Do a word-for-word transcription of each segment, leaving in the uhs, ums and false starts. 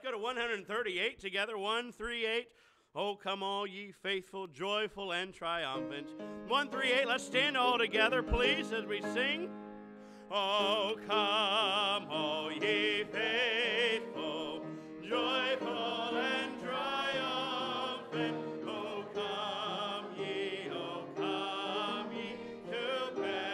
go to one thirty-eight together. one thirty-eight. Oh, come all ye faithful, joyful, and triumphant. one thirty-eight, let's stand all together, please, as we sing. Oh, come all ye faithful, joyful, and triumphant. Oh, come ye, oh, come ye to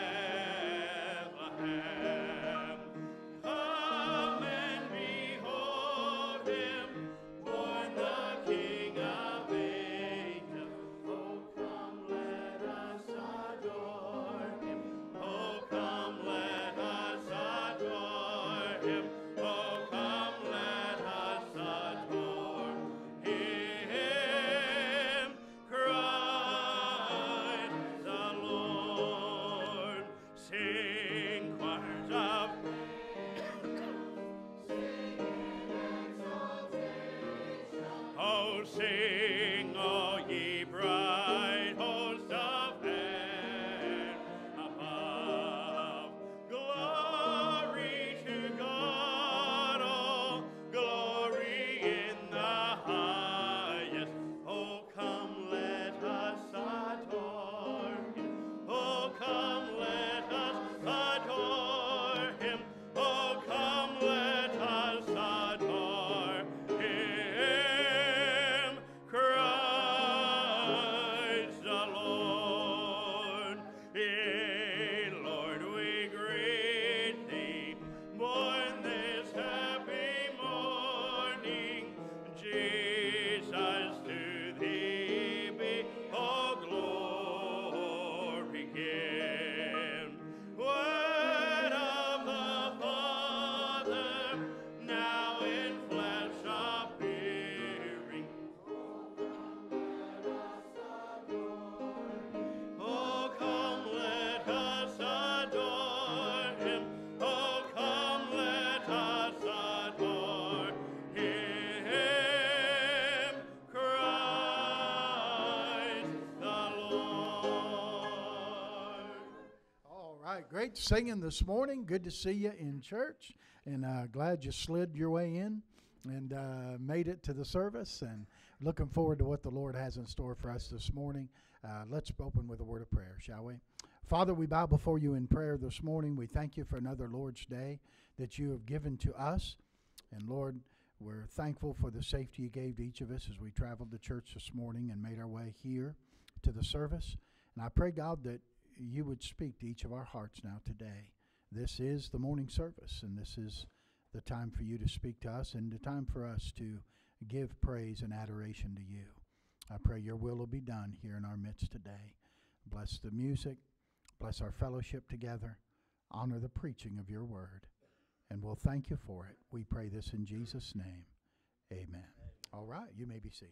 Bethlehem. Come and behold him, born the King of angels. Oh, come, let us adore him. Oh, come, let us adore him. Oh, come, let us adore him. Christ the Lord. Sing choirs of Oh, sing, all ye bright hosts of heaven above. Glory to God, all glory in the highest. Oh, come, let us adore him. Oh, come, let us adore him. Oh, come, let us adore him. Christ the Lord. Yea, Lord, we greet thee, born this happy morning. Jesus, to thee be all glory given. Word of the Father, now in flesh appearing. Oh, come, let us adore him. Oh, come, let us adore him. Christ the Lord. All right, great singing this morning. Good to see you in church, and uh, glad you slid your way in and uh, made it to the service, and looking forward to what the Lord has in store for us this morning. Uh, let's open with a word of prayer, shall we? Father, we bow before you in prayer this morning. We thank you for another Lord's Day that you have given to us, and Lord, we're thankful for the safety you gave to each of us as we traveled to church this morning and made our way here to the service. And I pray, God, that you would speak to each of our hearts now today. This is the morning service, and this is the time for you to speak to us and the time for us to give praise and adoration to you. I pray your will will be done here in our midst today. Bless the music, bless our fellowship together, honor the preaching of your word, and we'll thank you for it. We pray this in Jesus' name. Amen. Amen. All right, you may be seated.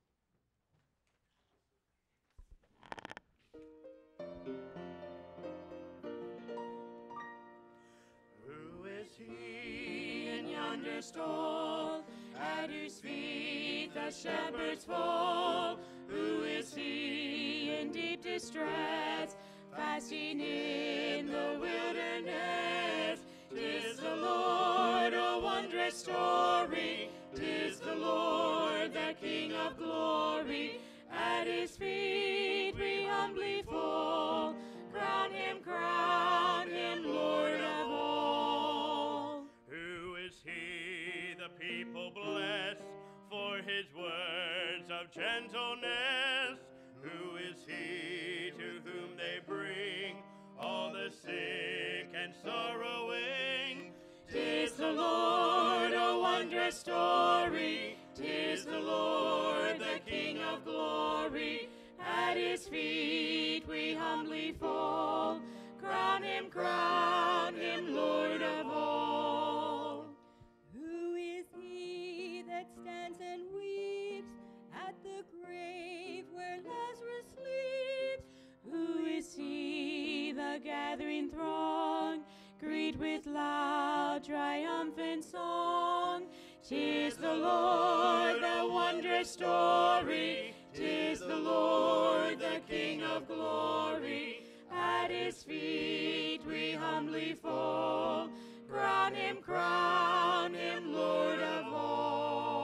Who is he in yonder stall, at whose feet the shepherds fall? Who is he in deep distress, fasting in the wilderness? 'Tis the Lord, a wondrous story. 'Tis the Lord, the King of glory. At his feet we humbly fall. Crown him, crown him, Lord of all. Who is he the people bless for his words of gentleness? Who is he to whom they bring all the sick and sorrowing? 'Tis the Lord, a wondrous story. 'Tis the Lord, the King of glory. At his feet we humbly fall. Crown him, crown him, Lord of all. Who is he that stands and weeps at the grave where Lazarus sleeps? Who is he, the gathering throng greet with loud triumphant song? 'Tis the Lord, the wondrous story. 'Tis the Lord, the King of glory. At his feet we humbly fall. Crown him, crown him, Lord of all.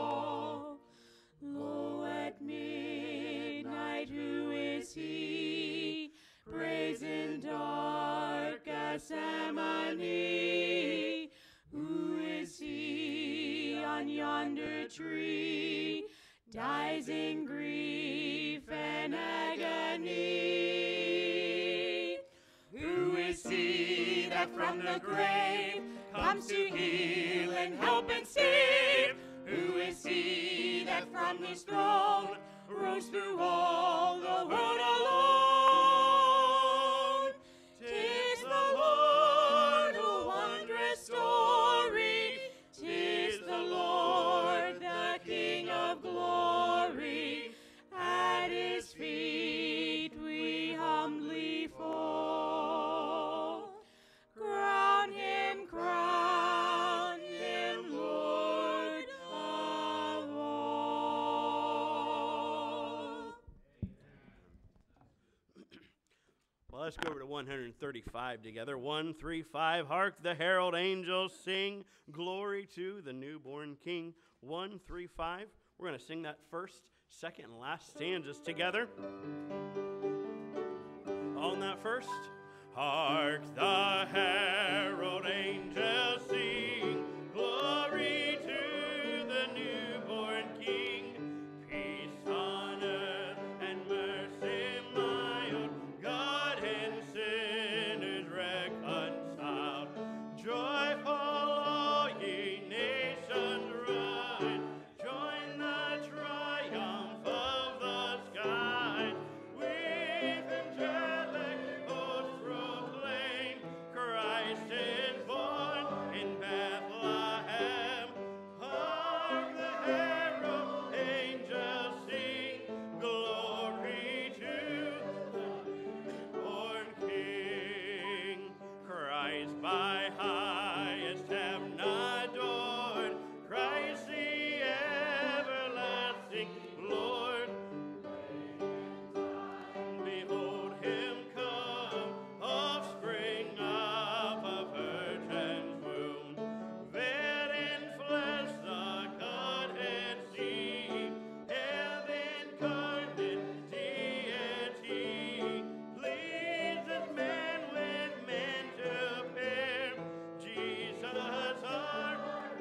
Gethsemane. Who is he on yonder tree? Dies in grief and agony. Who is he that from the grave comes to heal and help and save? Who is he that from his throne rose through all the world alone? 'Tis the Lord, a wondrous story. 'Tis the Lord, the King of glory. At his feet we humbly fall. Crown him, crown him, Lord of all. Well, let's go over to one thirty-five together. one, three, five. Hark the herald angels sing, glory to the newborn King. one, three, five. We're going to sing that first, second, and last stanzas together. On that first. Hark the herald angels sing, glory to the newborn King. Peace on earth and mercy mild, God and sinners reconciled. Joyful all ye nations rise, join the triumph of the skies. With angelic hosts proclaim, Christ is born in Bethlehem. Hark the herald angels sing, glory to the newborn King. Christ by highest heaven adored, Christ the everlasting Lord. Behold him come, offspring of a virgin's womb. Veiled in flesh the Godhead see, hail incarnate deity. Pleases men with men to pair, Jesus our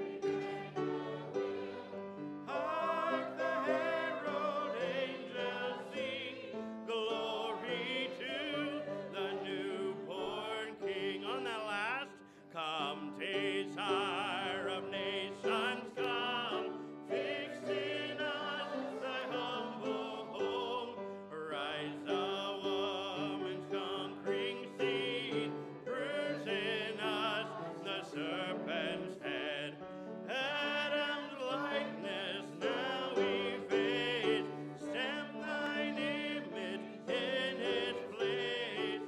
Hark the herald angels sing, glory to the newborn King. On that last, come desire of nations, come, fix in us thy humble home. Rise the woman's conquering seed, bruise in us the serpent's head. Adam's likeness now efface, stamp thine image in its place.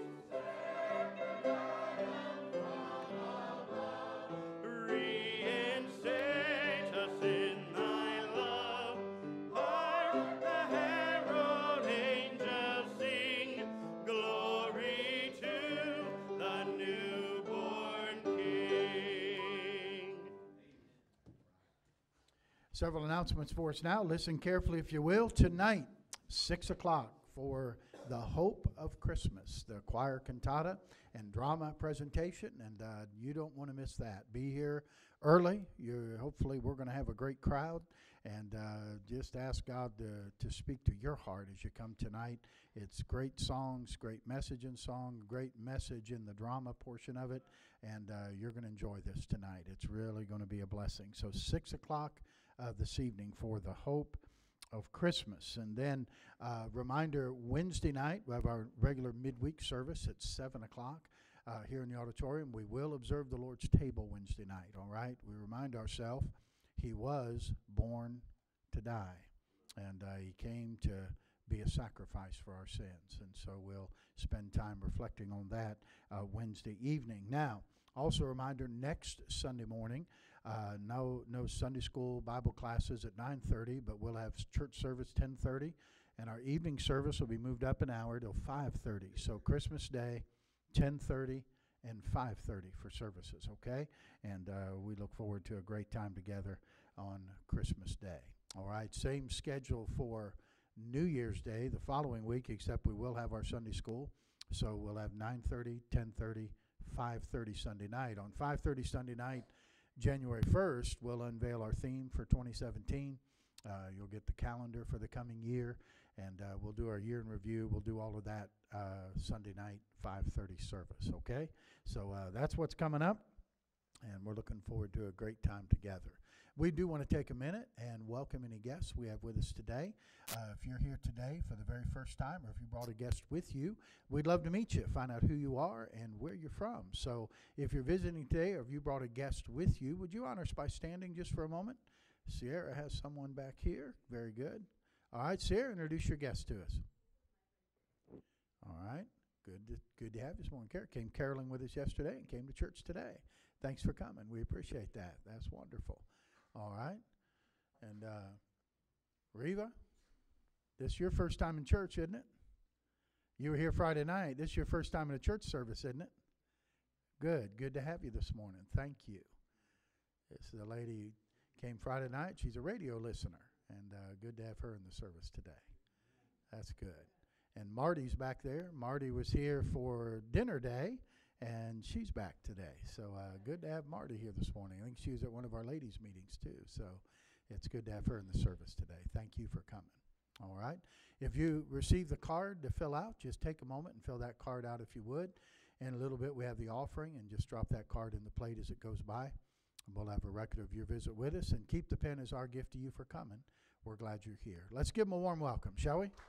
Reinstate us in thy love. Hark the herald angels sing, glory to the newborn King. Several announcements for us now. Listen carefully, if you will. Tonight, six o'clock for the Hope of Christmas, the choir cantata and drama presentation, and uh, you don't want to miss that. Be here early. You hopefully we're going to have a great crowd, and uh, just ask God to, to speak to your heart as you come tonight. It's great songs, great message in song, great message in the drama portion of it, and uh, you're going to enjoy this tonight. It's really going to be a blessing. So six o'clock uh, this evening for the Hope of Christmas. And then uh, reminder, Wednesday night we have our regular midweek service at seven o'clock uh, here in the auditorium. We will observe the Lord's table Wednesday night, all right? We remind ourselves he was born to die, and uh, he came to be a sacrifice for our sins. And so we'll spend time reflecting on that uh, Wednesday evening. Now, also a reminder, next Sunday morning, uh, no no Sunday school Bible classes at nine thirty, but we'll have church service ten thirty, and our evening service will be moved up an hour till five thirty. So Christmas Day, ten thirty and five thirty for services, okay? And uh, we look forward to a great time together on Christmas Day. All right, same schedule for New Year's Day the following week, except we will have our Sunday school. So we'll have nine thirty, ten thirty, five thirty Sunday night. On five thirty Sunday night, January first, we'll unveil our theme for twenty seventeen. Uh, you'll get the calendar for the coming year, and uh, we'll do our year in review. We'll do all of that uh, Sunday night, five thirty service, okay? So uh, that's what's coming up, and we're looking forward to a great time together. We do want to take a minute and welcome any guests we have with us today. Uh, if you're here today for the very first time, or if you brought a guest with you, we'd love to meet you, find out who you are and where you're from. So if you're visiting today, or if you brought a guest with you, would you honor us by standing just for a moment? Sierra has someone back here. Very good. All right, Sierra, introduce your guest to us. All right. Good to, good to have you this morning. Car- came caroling with us yesterday and came to church today. Thanks for coming. We appreciate that. That's wonderful. All right. And uh, Reva, this is your first time in church, isn't it? You were here Friday night. This is your first time in a church service, isn't it? Good. Good to have you this morning. Thank you. This is a lady who came Friday night. She's a radio listener, and uh, good to have her in the service today. That's good. And Marty's back there. Marty was here for dinner day, and she's back today. So uh, good to have Marty here this morning. I think she was at one of our ladies' meetings too. So it's good to have her in the service today. Thank you for coming. All right. If you received the card to fill out, just take a moment and fill that card out if you would. In a little bit, we have the offering, and just drop that card in the plate as it goes by. And we'll have a record of your visit with us, and keep the pen as our gift to you for coming. We're glad you're here. Let's give them a warm welcome, shall we?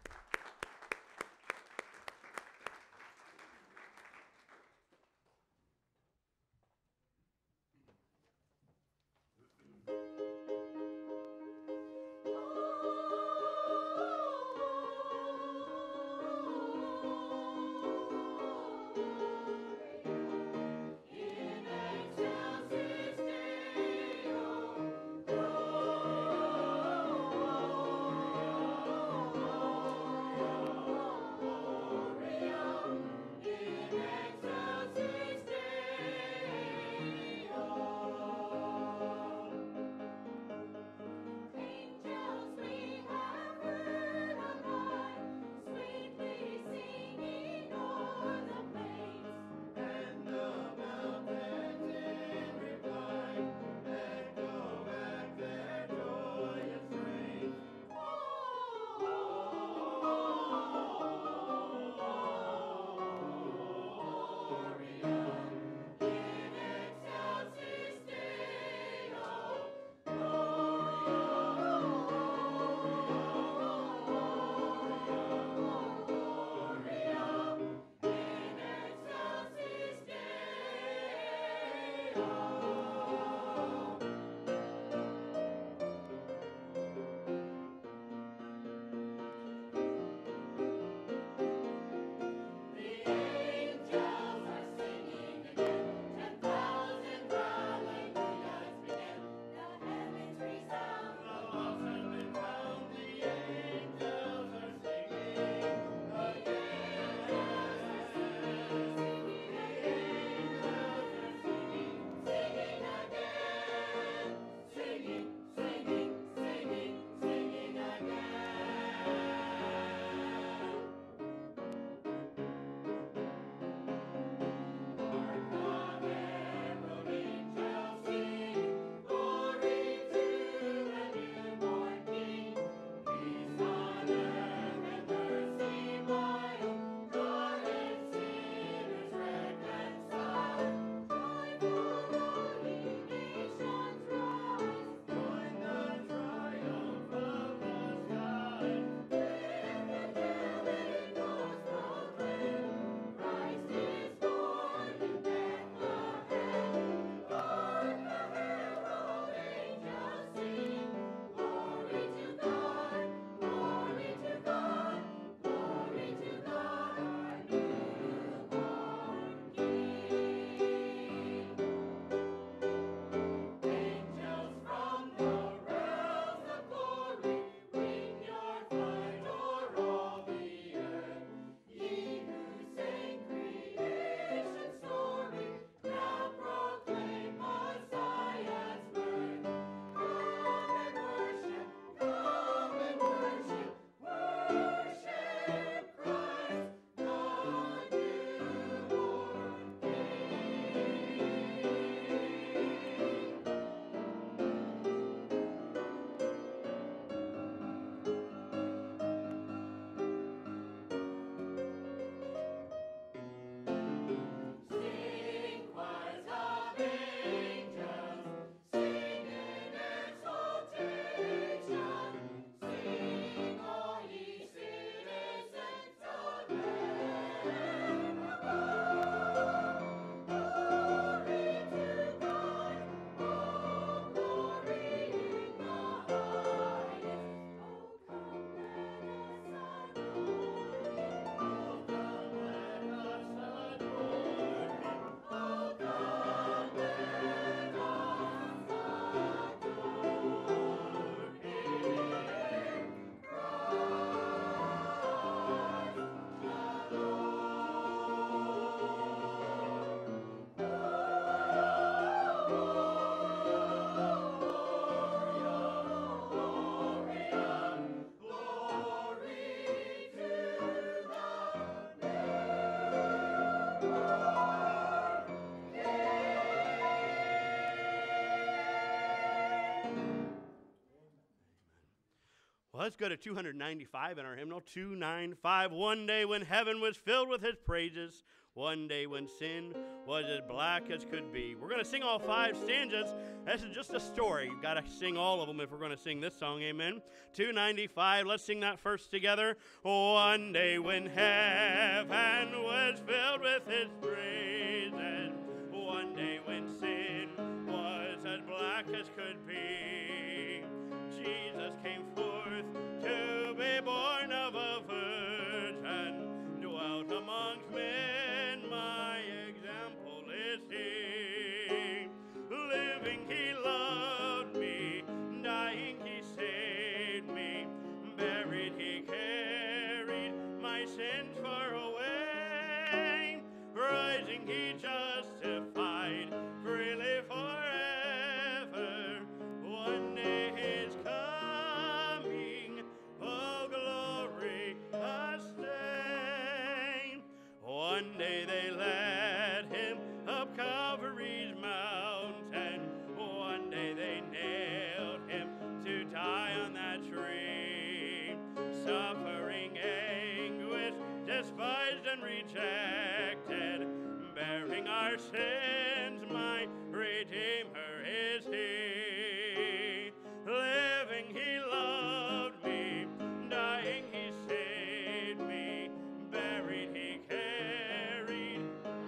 Well, let's go to two ninety-five in our hymnal. two ninety-five. One day when heaven was filled with his praises, one day when sin was as black as could be. We're going to sing all five stanzas. This is just a story. You've got to sing all of them if we're going to sing this song, amen. two ninety-five, let's sing that first together. One day when heaven was filled with his praises, one day when sin was as black as could be, Jesus came forth to be born of a virgin, dwelt amongst men, my example is he. Living he loved me, dying he saved me, buried he carried my sins far away, rising he justified freely forever. One day his coming, oh glorious day. One day they led him up Calvary's mountain. One day they nailed him to die on that tree. Suffering anguish, despised and rejected, bearing our sins, my Redeemer is he. Living he loved me, dying he saved me, buried he carried,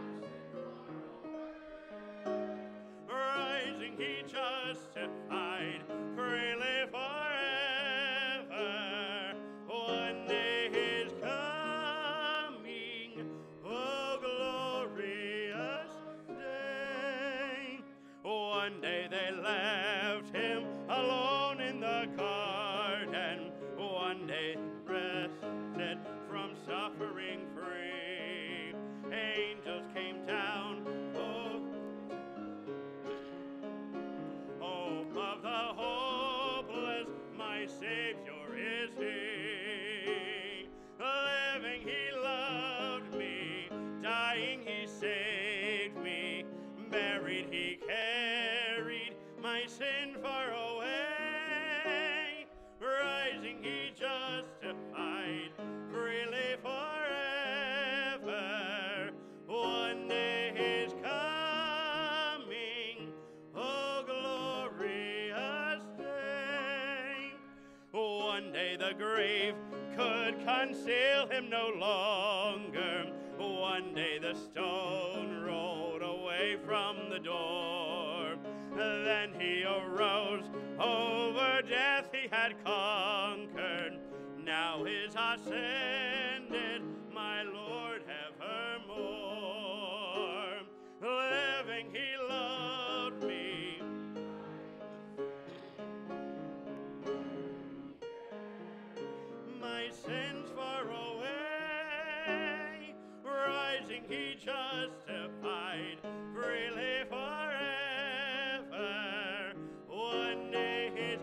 rising he justified freely forever. One day his coming, oh glorious day. One day they left him alone in the garden. One day rested from suffering free. Angels came down, oh, hope of the hopeless, my Savior is he. Living he loved me, dying he saved me, buried he carried my sin far away, rising he justified freely forever. One day his coming, oh glorious day. One day the grave could conceal him no longer. One day the stone rolled away from the door. Then he arose, over death he had conquered. Now is ascended, my Lord evermore. Living he loved me, my sins far away, rising he justified freely forever. One day his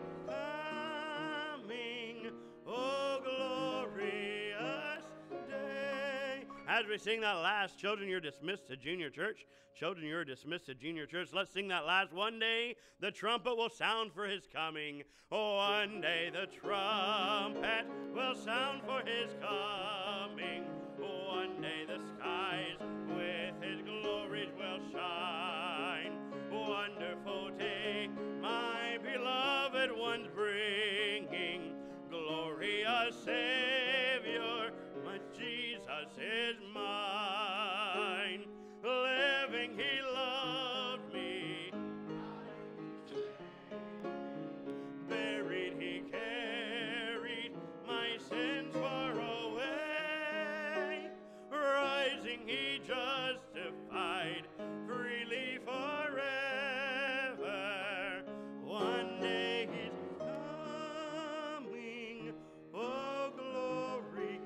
coming, oh glorious day. As we sing that last, children, you're dismissed to junior church. Children, you're dismissed to junior church. Let's sing that last. One day the trumpet will sound for his coming. Oh, one day the trumpet will sound for his coming. One day the skies with his glories will shine. Wonderful day, my beloved ones bringing. Glorious Savior, my Jesus is mine. Living he loved me, buried he carried my sins far away, rising he justified freely forever. One day he's coming, oh glorious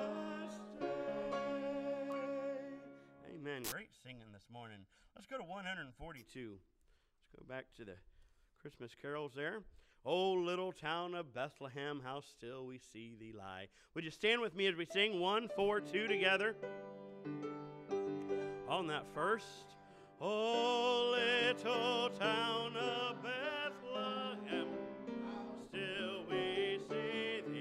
day. Amen. Great singing this morning. Let's go to one forty-two. Let's go back to the Christmas carols there. Oh, little town of Bethlehem, how still we see thee lie. Would you stand with me as we sing one, four, two together? On that first. Oh, little town of Bethlehem, still we see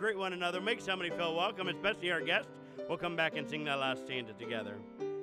greet one another, make somebody feel welcome, especially our guests. We'll come back and sing that last stanza together.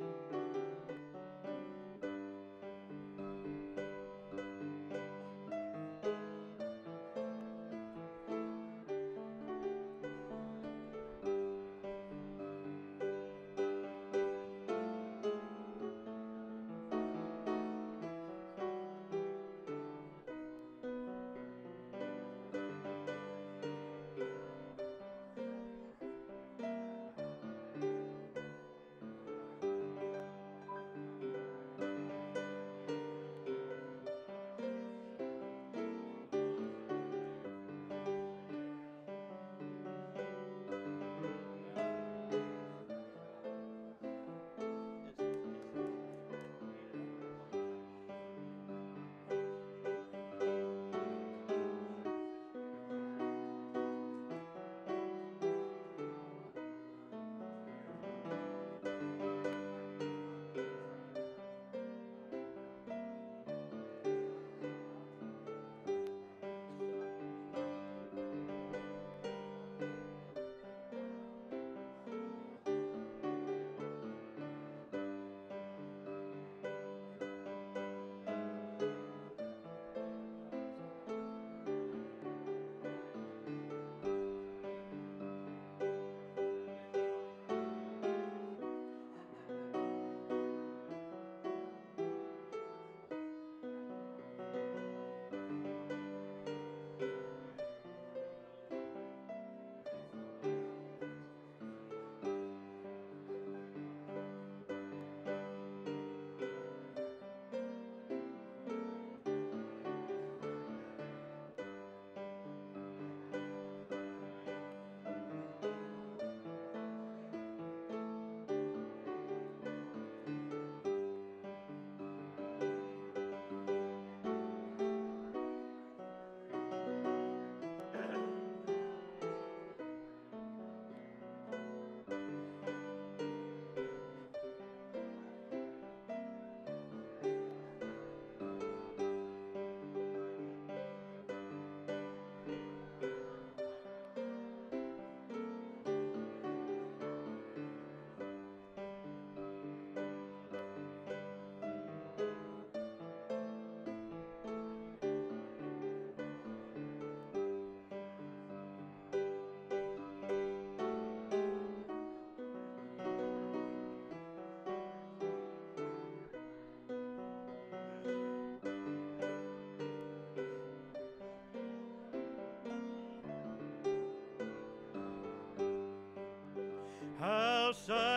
How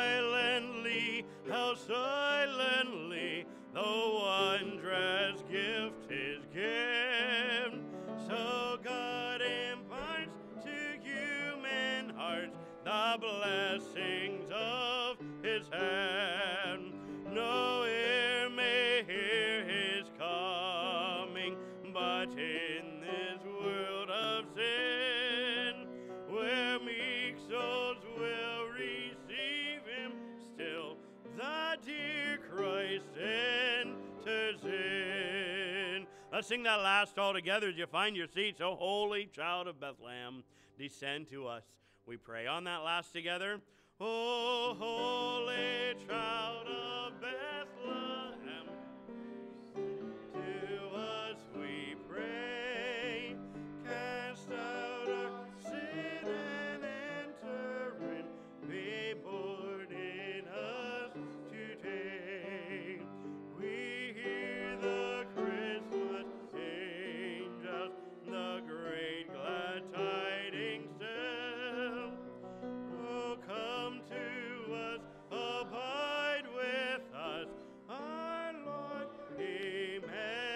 silently, how silently the wondrous gift is given. So God imparts to human hearts the blessings of his hand. No ear may hear his coming, but in this world of sin, where meek souls will receive him, still the dear Christ enters in. Let's sing that last all together as you find your seats. O holy child of Bethlehem, descend to us, we pray. On that last together. O holy child of Bethlehem, to us we pray. Cast out our sin and enter in. Be born in us today. We hear the Christmas angels, the great glad tidings tell. Oh, come to us, abide with us, our Lord Emmanuel.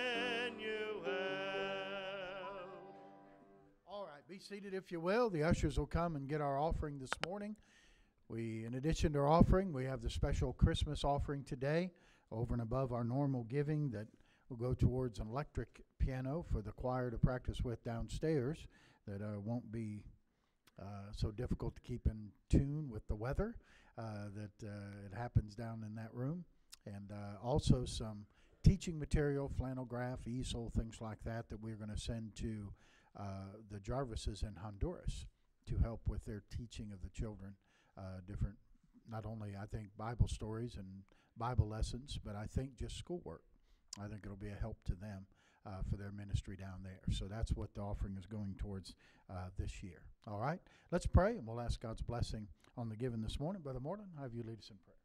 All right, be seated if you will. The ushers will come and get our offering this morning. We, in addition to our offering, we have the special Christmas offering today over and above our normal giving that will go towards an electric piano for the choir to practice with downstairs that uh, won't be uh, so difficult to keep in tune with the weather uh, that uh, it happens down in that room. And uh, also some teaching material, flannel graph, easel, things like that that we're going to send to uh, the Jarvises in Honduras to help with their teaching of the children, uh, different, not only, I think, Bible stories and Bible lessons, but I think just schoolwork. I think it'll be a help to them uh, for their ministry down there. So that's what the offering is going towards uh, this year. All right, let's pray, and we'll ask God's blessing on the giving this morning. Brother Morton, I'll have you lead us in prayer.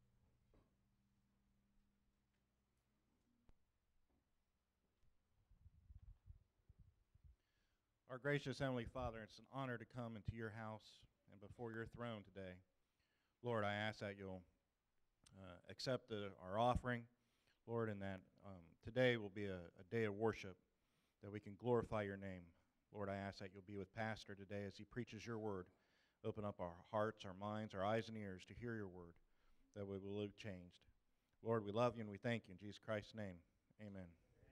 Our gracious Heavenly Father, it's an honor to come into your house and before your throne today. Lord, I ask that you'll uh, accept the, our offering, Lord, and that um, today will be a, a day of worship, that we can glorify your name. Lord, I ask that you'll be with Pastor today as he preaches your word. Open up our hearts, our minds, our eyes and ears to hear your word, that we will live changed. Lord, we love you and we thank you. In Jesus Christ's name, amen.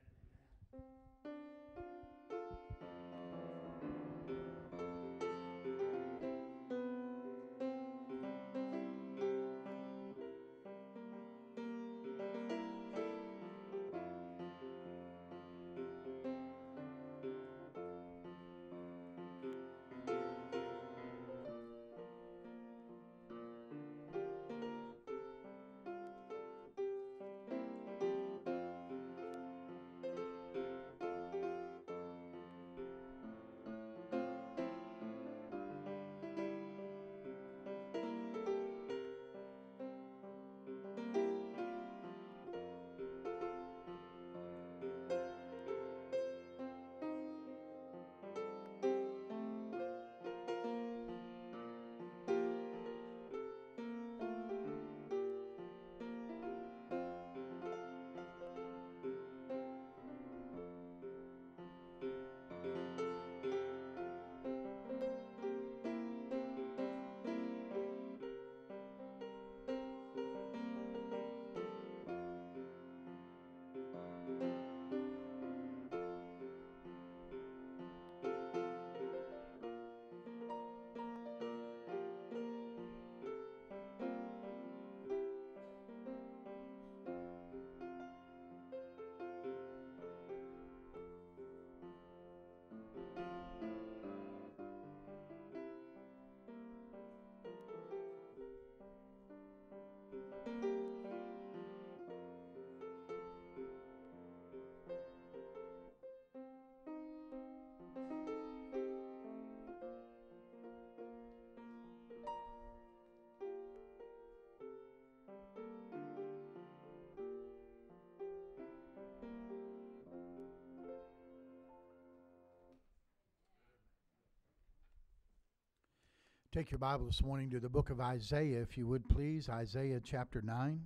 Take your Bible this morning to the book of Isaiah, if you would please. Isaiah chapter nine.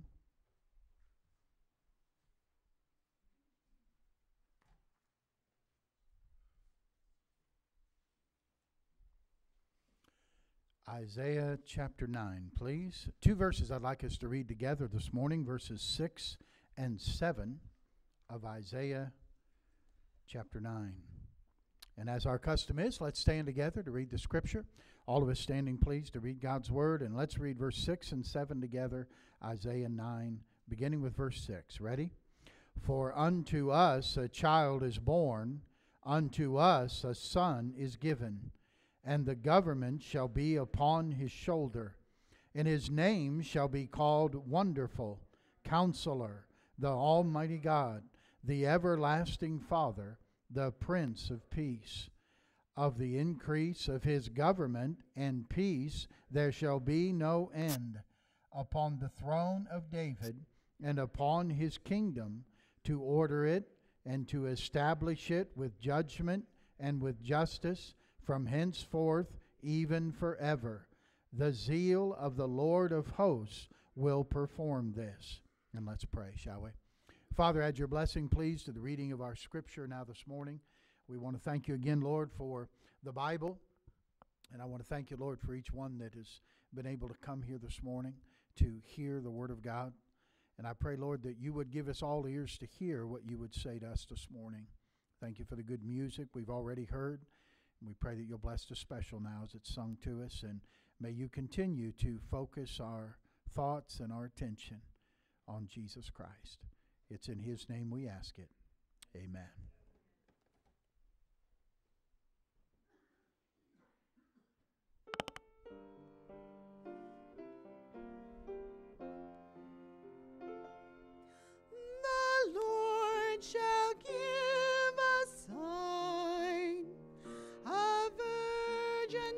Isaiah chapter nine, please. Two verses I'd like us to read together this morning, verses six and seven of Isaiah chapter nine. And as our custom is, let's stand together to read the scripture. All of us standing, please, to read God's word. And let's read verse six and seven together, Isaiah nine, beginning with verse six. Ready? For unto us a child is born, unto us a son is given, and the government shall be upon his shoulder. And his name shall be called Wonderful, Counselor, the Almighty God, the Everlasting Father, the Prince of Peace. Of the increase of his government and peace there shall be no end, upon the throne of David and upon his kingdom, to order it and to establish it with judgment and with justice from henceforth even forever. The zeal of the Lord of hosts will perform this. And let's pray, shall we? Father, add your blessing, please, to the reading of our scripture now this morning. We want to thank you again, Lord, for the Bible. And I want to thank you, Lord, for each one that has been able to come here this morning to hear the Word of God. And I pray, Lord, that you would give us all ears to hear what you would say to us this morning. Thank you for the good music we've already heard. And we pray that you'll bless the special now as it's sung to us. And may you continue to focus our thoughts and our attention on Jesus Christ. It's in his name we ask it. Amen.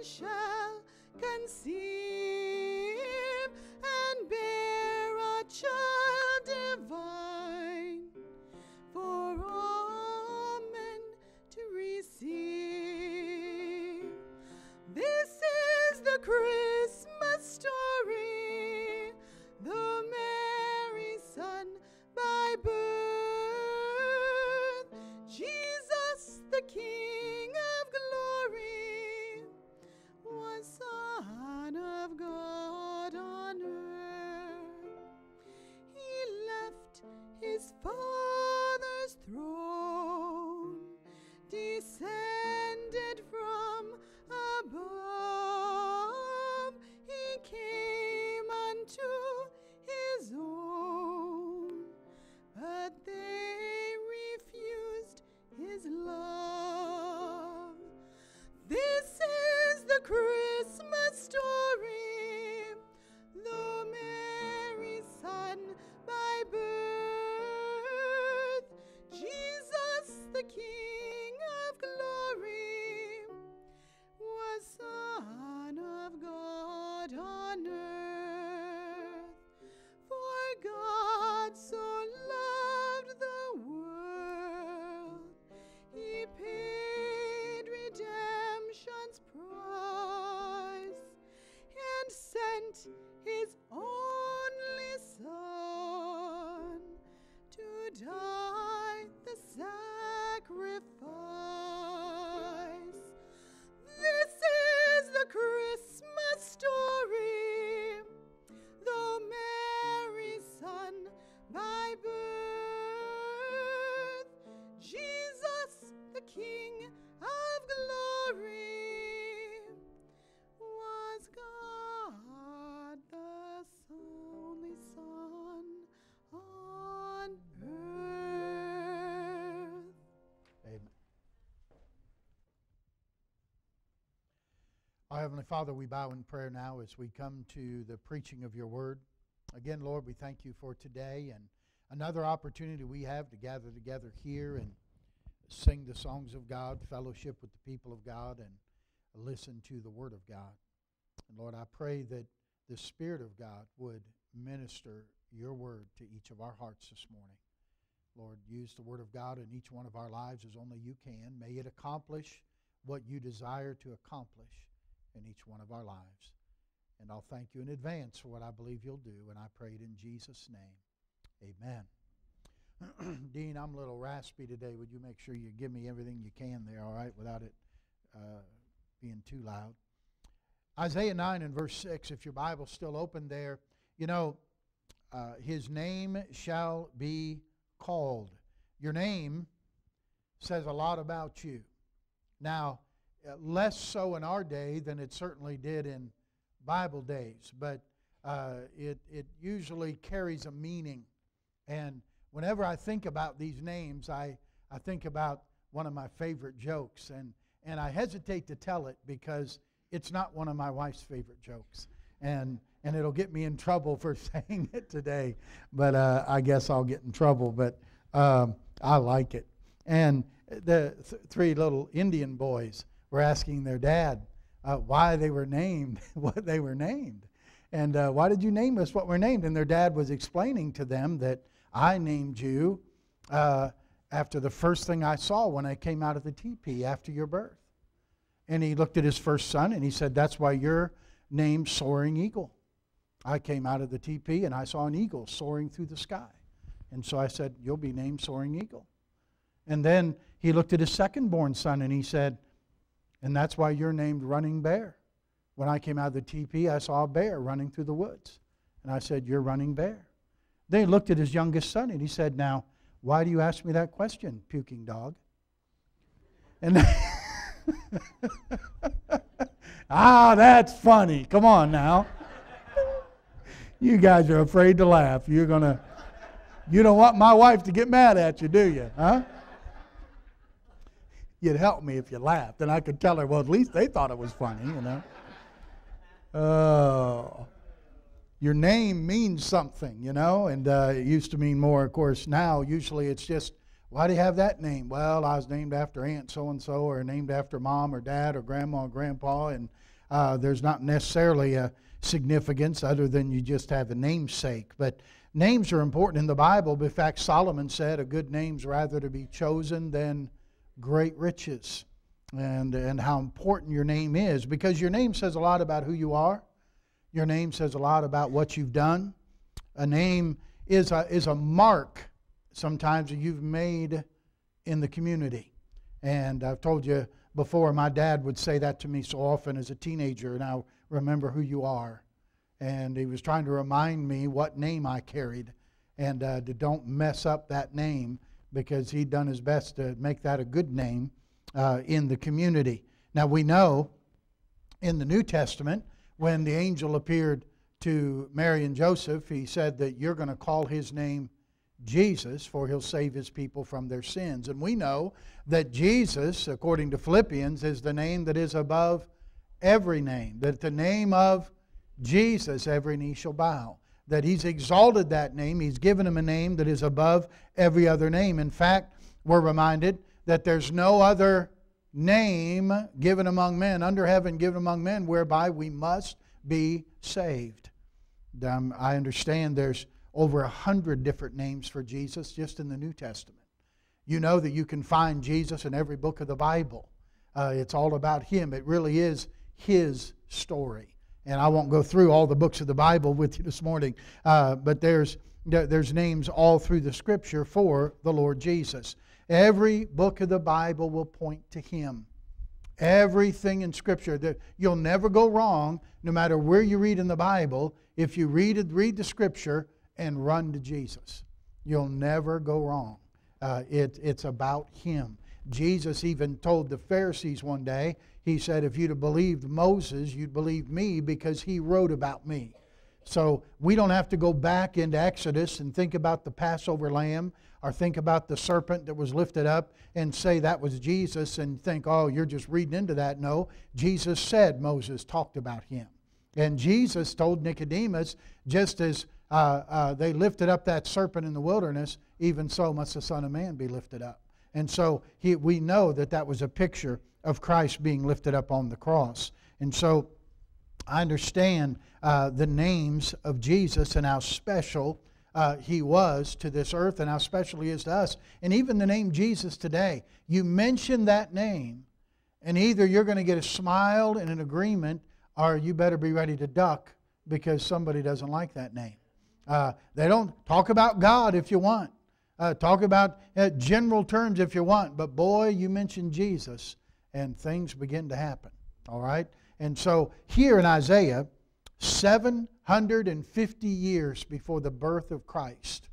shall conceive and bear a child divine for all men to receive. This is the Christmas story, the Mary Son by birth, Jesus the King of glory, was Son of God on earth. He left his Father's throne, descended from above. He came unto his own, but they refused his love. This is the Christmas story, the Mary Son by birth, Jesus the King of glory, was Son of God on earth. For God so loved the world, he paid redemption's price and sent his only Son to die the sacrifice. This is the Christmas story, the Mary Son by birth, Jesus the King of glory, was God the only Son on earth. Amen. Our Heavenly Father, we bow in prayer now as we come to the preaching of your word. Again, Lord, we thank you for today and another opportunity we have to gather together here and sing the songs of God, fellowship with the people of God, and listen to the word of God. And Lord, I pray that the Spirit of God would minister your word to each of our hearts this morning. Lord, use the word of God in each one of our lives as only you can. May it accomplish what you desire to accomplish in each one of our lives. And I'll thank you in advance for what I believe you'll do, and I pray it in Jesus' name. Amen. Dean, I'm a little raspy today. Would you make sure you give me everything you can there, all right, without it uh, being too loud? Isaiah nine and verse six, if your Bible's still open there, you know, uh, his name shall be called. Your name says a lot about you. Now, uh, less so in our day than it certainly did in Bible days, but uh, it, it usually carries a meaning. And whenever I think about these names, I, I think about one of my favorite jokes. And, and I hesitate to tell it because it's not one of my wife's favorite jokes. And, and it'll get me in trouble for saying it today. But uh, I guess I'll get in trouble. But um, I like it. And the th- three little Indian boys were asking their dad uh, why they were named, what they were named. And uh, why did you name us what we're named? And their dad was explaining to them that I named you uh, after the first thing I saw when I came out of the teepee after your birth. And he looked at his first son and he said, that's why you're named Soaring Eagle. I came out of the teepee and I saw an eagle soaring through the sky. And so I said, you'll be named Soaring Eagle. And then he looked at his second born son and he said, and that's why you're named Running Bear. When I came out of the teepee, I saw a bear running through the woods. And I said, you're Running Bear. Then he looked at his youngest son and he said, now, why do you ask me that question, puking dog? And ah, that's funny. Come on now. You guys are afraid to laugh. You're going to, you don't want my wife to get mad at you, do you? Huh? You'd help me if you laughed. And I could tell her, well, at least they thought it was funny, you know. Oh. Your name means something, you know, and uh, it used to mean more, of course. Now, usually it's just, why do you have that name? Well, I was named after Aunt so-and-so, or named after Mom or Dad or Grandma or Grandpa, and Uh, there's not necessarily a significance other than you just have a namesake. But names are important in the Bible. In fact, Solomon said a good name's rather to be chosen than great riches. And, and how important your name is, because your name says a lot about who you are. Your name says a lot about what you've done. A name is a, is a mark sometimes that you've made in the community. And I've told you before, my dad would say that to me so often as a teenager, now remember who you are. And he was trying to remind me what name I carried, and uh, to don't mess up that name, because he'd done his best to make that a good name uh, in the community. Now we know in the New Testament, when the angel appeared to Mary and Joseph, he said that you're going to call his name Jesus, for he'll save his people from their sins. And we know that Jesus, according to Philippians, is the name that is above every name. That at the name of Jesus, every knee shall bow. That he's exalted that name. He's given him a name that is above every other name. In fact, we're reminded that there's no other name given among men, under heaven given among men, whereby we must be saved. Um, I understand there's over a hundred different names for Jesus just in the New Testament. You know that you can find Jesus in every book of the Bible. Uh, it's all about Him. It really is His story. And I won't go through all the books of the Bible with you this morning, uh, but there's there's names all through the Scripture for the Lord Jesus. Every book of the Bible will point to Him. Everything in Scripture. That you'll never go wrong, no matter where you read in the Bible, if you read it, read the Scripture and run to Jesus. You'll never go wrong. Uh, it, it's about Him. Jesus even told the Pharisees one day, He said, if you'd have believed Moses, you'd believe me because he wrote about me. So we don't have to go back into Exodus and think about the Passover lamb or think about the serpent that was lifted up and say that was Jesus and think, oh, you're just reading into that. No, Jesus said Moses talked about him. And Jesus told Nicodemus, just as uh, uh, they lifted up that serpent in the wilderness, even so must the Son of Man be lifted up. And so he, we know that that was a picture of Christ being lifted up on the cross. And so I understand uh, the names of Jesus and how special uh, He was to this earth and how special He is to us. And even the name Jesus today, you mention that name, and either you're going to get a smile and an agreement, or you better be ready to duck because somebody doesn't like that name. Uh, they don't talk about God if you want. Uh, talk about uh, general terms if you want. But boy, you mention Jesus and things begin to happen. All right? And so here in Isaiah, seven hundred fifty years before the birth of Christ,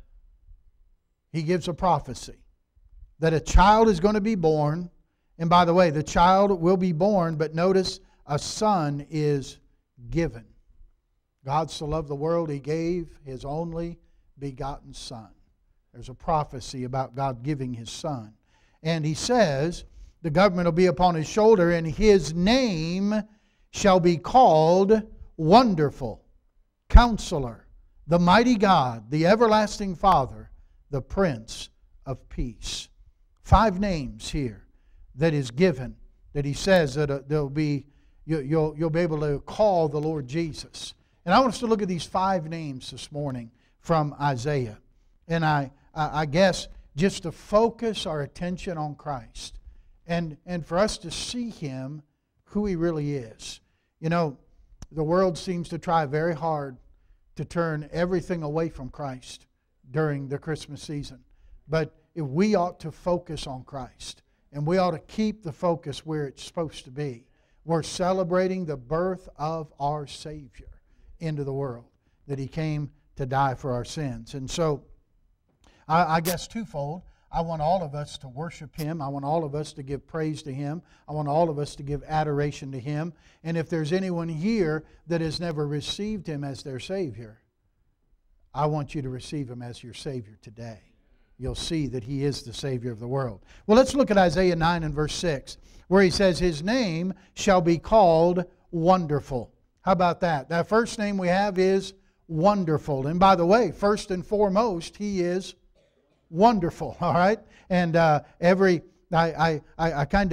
he gives a prophecy that a child is going to be born. And by the way, the child will be born, but notice a son is given. God so loved the world, He gave His only begotten Son. There's a prophecy about God giving His Son. And He says the government will be upon His shoulder, and His name shall be called Wonderful, Counselor, the Mighty God, the Everlasting Father, the Prince of Peace. Five names here that is given, that He says that uh, there'll be, you, you'll, you'll be able to call the Lord Jesus. And I want us to look at these five names this morning from Isaiah. And I, I, I guess just to focus our attention on Christ and, and for us to see Him, who He really is. You know, the world seems to try very hard to turn everything away from Christ during the Christmas season. But we ought to focus on Christ. And we ought to keep the focus where it's supposed to be. We're celebrating the birth of our Savior into the world, that He came to die for our sins. And so, I, I guess twofold. I want all of us to worship Him. I want all of us to give praise to Him. I want all of us to give adoration to Him. And if there's anyone here that has never received Him as their Savior, I want you to receive Him as your Savior today. You'll see that He is the Savior of the world. Well, let's look at Isaiah nine and verse six, where He says, His name shall be called Wonderful. How about that? That first name we have is Wonderful. And by the way, first and foremost, He is wonderful. All right? And uh, every, I, I, I kind of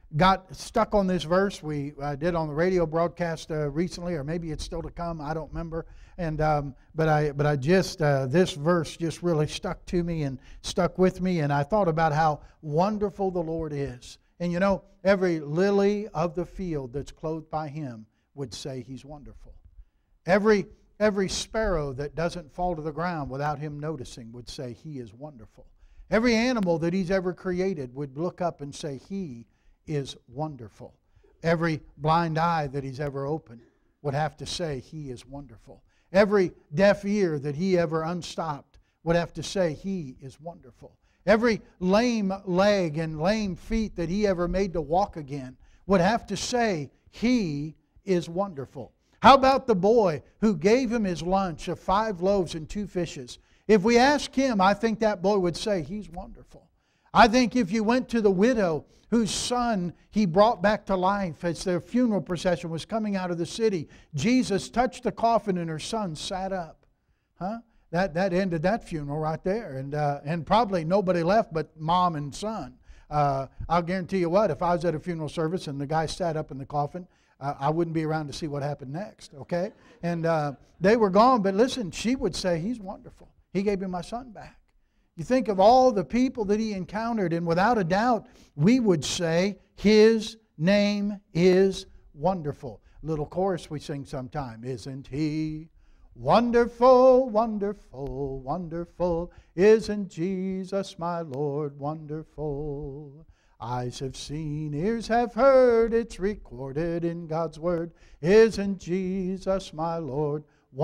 got stuck on this verse. We uh, did on the radio broadcast uh, recently, or maybe it's still to come. I don't remember. And um, but I but I just uh, this verse just really stuck to me and stuck with me. And I thought about how wonderful the Lord is. And you know, every lily of the field that's clothed by Him would say He's wonderful. Every every sparrow that doesn't fall to the ground without Him noticing would say He is wonderful. Every animal that He's ever created would look up and say He is wonderful. Every blind eye that He's ever opened would have to say He is wonderful. Every deaf ear that He ever unstopped would have to say He is wonderful. Every lame leg and lame feet that He ever made to walk again would have to say He is wonderful. How about the boy who gave him his lunch of five loaves and two fishes? If we ask him, I think that boy would say He's wonderful. I think if you went to the widow whose son He brought back to life as their funeral procession was coming out of the city, Jesus touched the coffin and her son sat up. Huh? That, that ended that funeral right there. And, uh, and probably nobody left but mom and son. Uh, I'll guarantee you what, if I was at a funeral service and the guy sat up in the coffin, uh, I wouldn't be around to see what happened next, okay? And uh, they were gone, but listen, she would say, He's wonderful. He gave me my son back. You think of all the people that He encountered, and without a doubt, we would say His name is wonderful. Little chorus we sing sometime. Isn't He wonderful, wonderful, wonderful? Isn't Jesus my Lord wonderful? Eyes have seen, ears have heard, it's recorded in God's Word. Isn't Jesus my Lord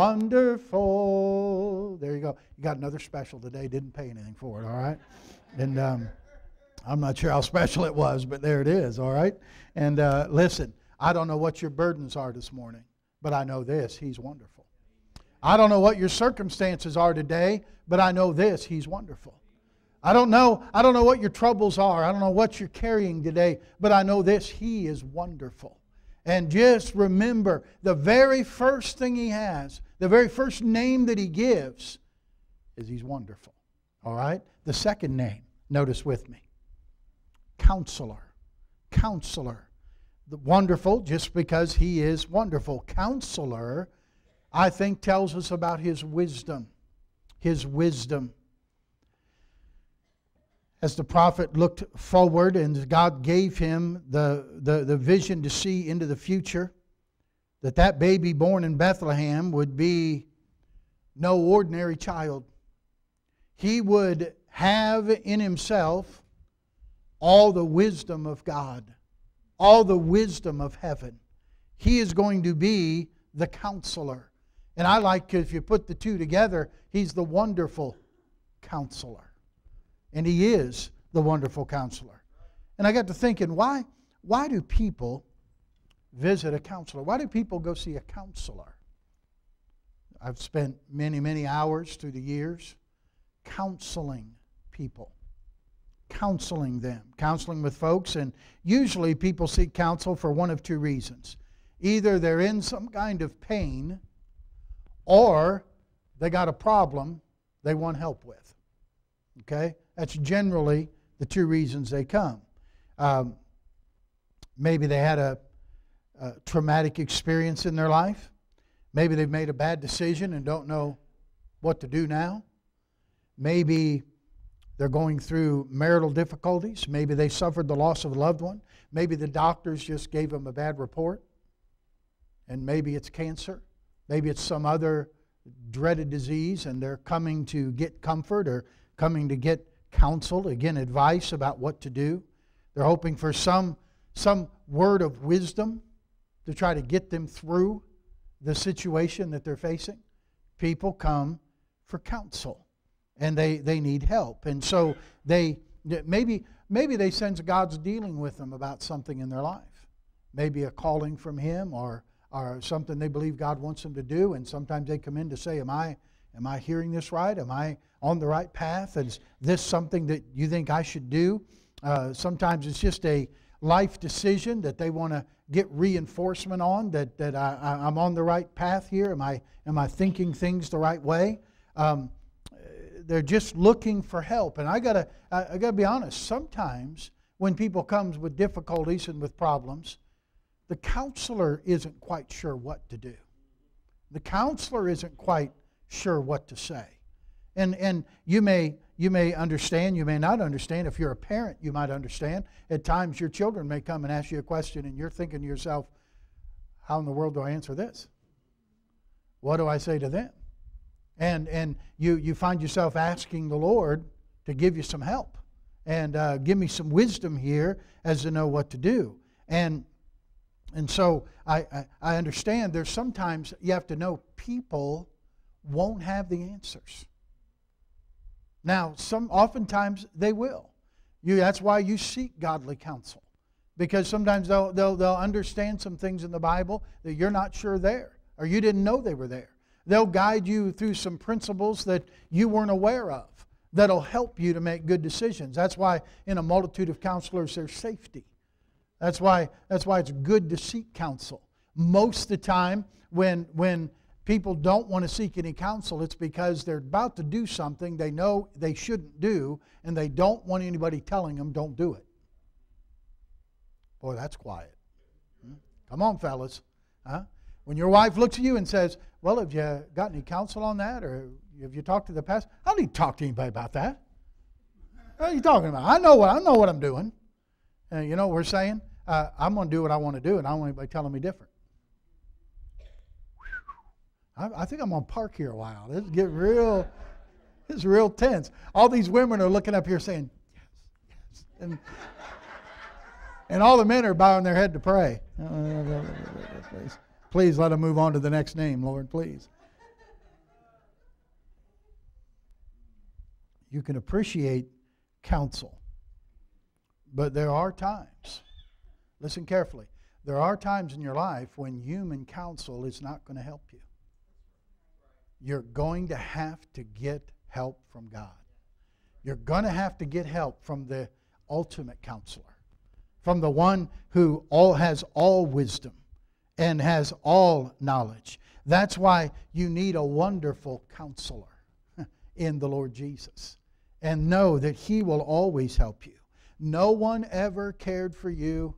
wonderful? There you go. You got another special today. Didn't pay anything for it, all right? And um, I'm not sure how special it was, but there it is, all right? And uh, listen, I don't know what your burdens are this morning, but I know this, He's wonderful. I don't know what your circumstances are today, but I know this, He's wonderful. I don't know, I don't know what your troubles are. I don't know what you're carrying today, but I know this, He is wonderful. And just remember, the very first thing He has, the very first name that He gives is He's wonderful. All right? The second name, notice with me. Counselor. Counselor. The wonderful, just because He is wonderful. Counselor, I think, tells us about His wisdom. His wisdom. As the prophet looked forward and God gave him the, the, the vision to see into the future, that that baby born in Bethlehem would be no ordinary child. He would have in himself all the wisdom of God, all the wisdom of heaven. He is going to be the counselor. And I like, if you put the two together, He's the wonderful counselor. And He is the wonderful counselor. And I got to thinking, why, why do people visit a counselor? Why do people go see a counselor? I've spent many, many hours through the years counseling people. Counseling them. Counseling with folks. And usually people seek counsel for one of two reasons. Either they're in some kind of pain, or they got a problem they want help with. Okay? That's generally the two reasons they come. Um, maybe they had a, a traumatic experience in their life. Maybe they've made a bad decision and don't know what to do now. Maybe they're going through marital difficulties. Maybe they suffered the loss of a loved one. Maybe the doctors just gave them a bad report. And maybe it's cancer. Maybe it's some other dreaded disease, and they're coming to get comfort or coming to get counsel, again, advice about what to do. They're hoping for some, some word of wisdom to try to get them through the situation that they're facing. People come for counsel, and they, they need help. And so they maybe, maybe they sense God's dealing with them about something in their life. Maybe a calling from Him, or, or something they believe God wants them to do. And sometimes they come in to say, am I, am I hearing this right? Am I on the right path? Is this something that you think I should do? Uh, sometimes it's just a life decision that they want to get reinforcement on, that, that I, I, I'm on the right path here. Am I, am I thinking things the right way? Um, they're just looking for help. And I gotta, I, I gotta be honest, sometimes when people comes with difficulties and with problems, the counselor isn't quite sure what to do. The counselor isn't quite sure what to say. And and you may you may understand, you may not understand. If you're a parent, you might understand. At times your children may come and ask you a question and you're thinking to yourself, how in the world do I answer this? What do I say to them? And and you, you find yourself asking the Lord to give you some help and uh, give me some wisdom here as to know what to do. And and so I, I, I understand there's sometimes you have to know people won't have the answers. Now, some oftentimes they will. You, that's why you seek godly counsel. Because sometimes they'll, they'll, they'll understand some things in the Bible that you're not sure there, or you didn't know they were there. They'll guide you through some principles that you weren't aware of that'll help you to make good decisions. That's why in a multitude of counselors there's safety. That's why, that's why it's good to seek counsel. Most of the time when, when people don't want to seek any counsel, it's because they're about to do something they know they shouldn't do, and they don't want anybody telling them don't do it. Boy, that's quiet. Hmm? Come on, fellas. Huh? When your wife looks at you and says, well, have you got any counsel on that? Or have you talked to the pastor? I don't need to talk to anybody about that. What are you talking about? I know what, I know what I'm doing. And you know what we're saying? Uh, I'm going to do what I want to do, and I don't want anybody telling me different. I, I think I'm going to park here a while. This is getting real, this is real tense. All these women are looking up here saying, yes, yes. And, and all the men are bowing their head to pray. Please, please let them move on to the next name, Lord, please. You can appreciate counsel, but there are times, listen carefully, there are times in your life when human counsel is not going to help you. You're going to have to get help from God. You're going to have to get help from the ultimate counselor, from the one who all has all wisdom and has all knowledge. That's why you need a wonderful counselor in the Lord Jesus. And know that He will always help you. No one ever cared for you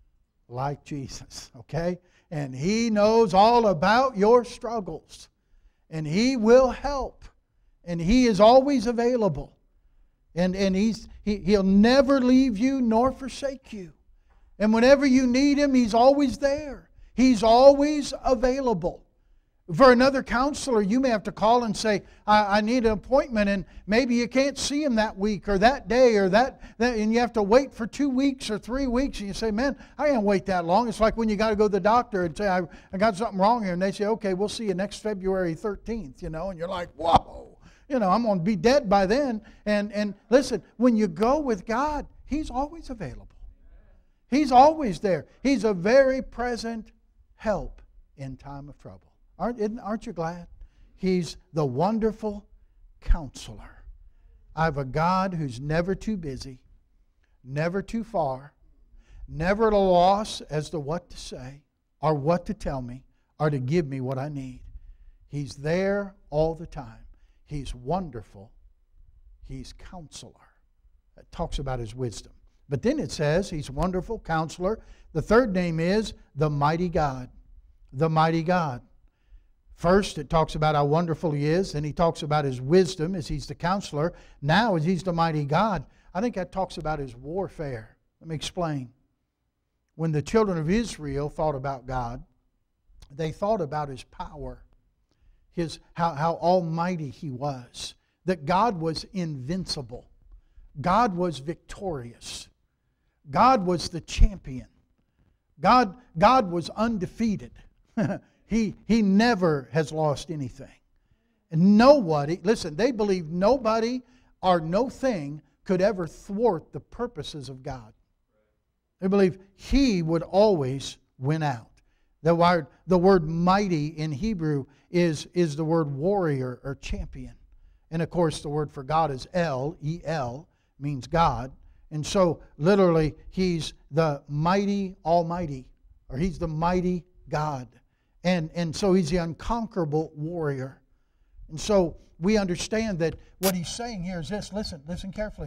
like Jesus, okay? And He knows all about your struggles. And He will help. And He is always available. And, and he's, he, He'll never leave you nor forsake you. And whenever you need Him, He's always there. He's always available. For another counselor, you may have to call and say, I, I need an appointment, and maybe you can't see him that week or that day or that, that, and you have to wait for two weeks or three weeks, and you say, man, I can't wait that long. It's like when you got to go to the doctor and say, I, I got something wrong here, and they say, okay, we'll see you next February thirteenth, you know, and you're like, whoa, you know, I'm going to be dead by then. And, and listen, when you go with God, He's always available. He's always there. He's a very present help in time of trouble. Aren't, aren't you glad? He's the wonderful counselor. I have a God who's never too busy, never too far, never at a loss as to what to say or what to tell me or to give me what I need. He's there all the time. He's wonderful. He's counselor. It talks about His wisdom. But then it says He's wonderful counselor. The third name is the mighty God. The mighty God. First, it talks about how wonderful He is. Then He talks about His wisdom as He's the counselor. Now, as He's the mighty God, I think that talks about His warfare. Let me explain. When the children of Israel thought about God, they thought about His power, His how, how almighty He was, that God was invincible. God was victorious. God was the champion. God, God was undefeated. He, he never has lost anything. And nobody, listen, they believe nobody or no thing could ever thwart the purposes of God. They believe He would always win out. The word, the word mighty in Hebrew is, is the word warrior or champion. And of course the word for God is El, E L, means God. And so literally He's the mighty Almighty, or He's the mighty God. And, and so He's the unconquerable warrior. And so we understand that what He's saying here is this. Listen, listen carefully now.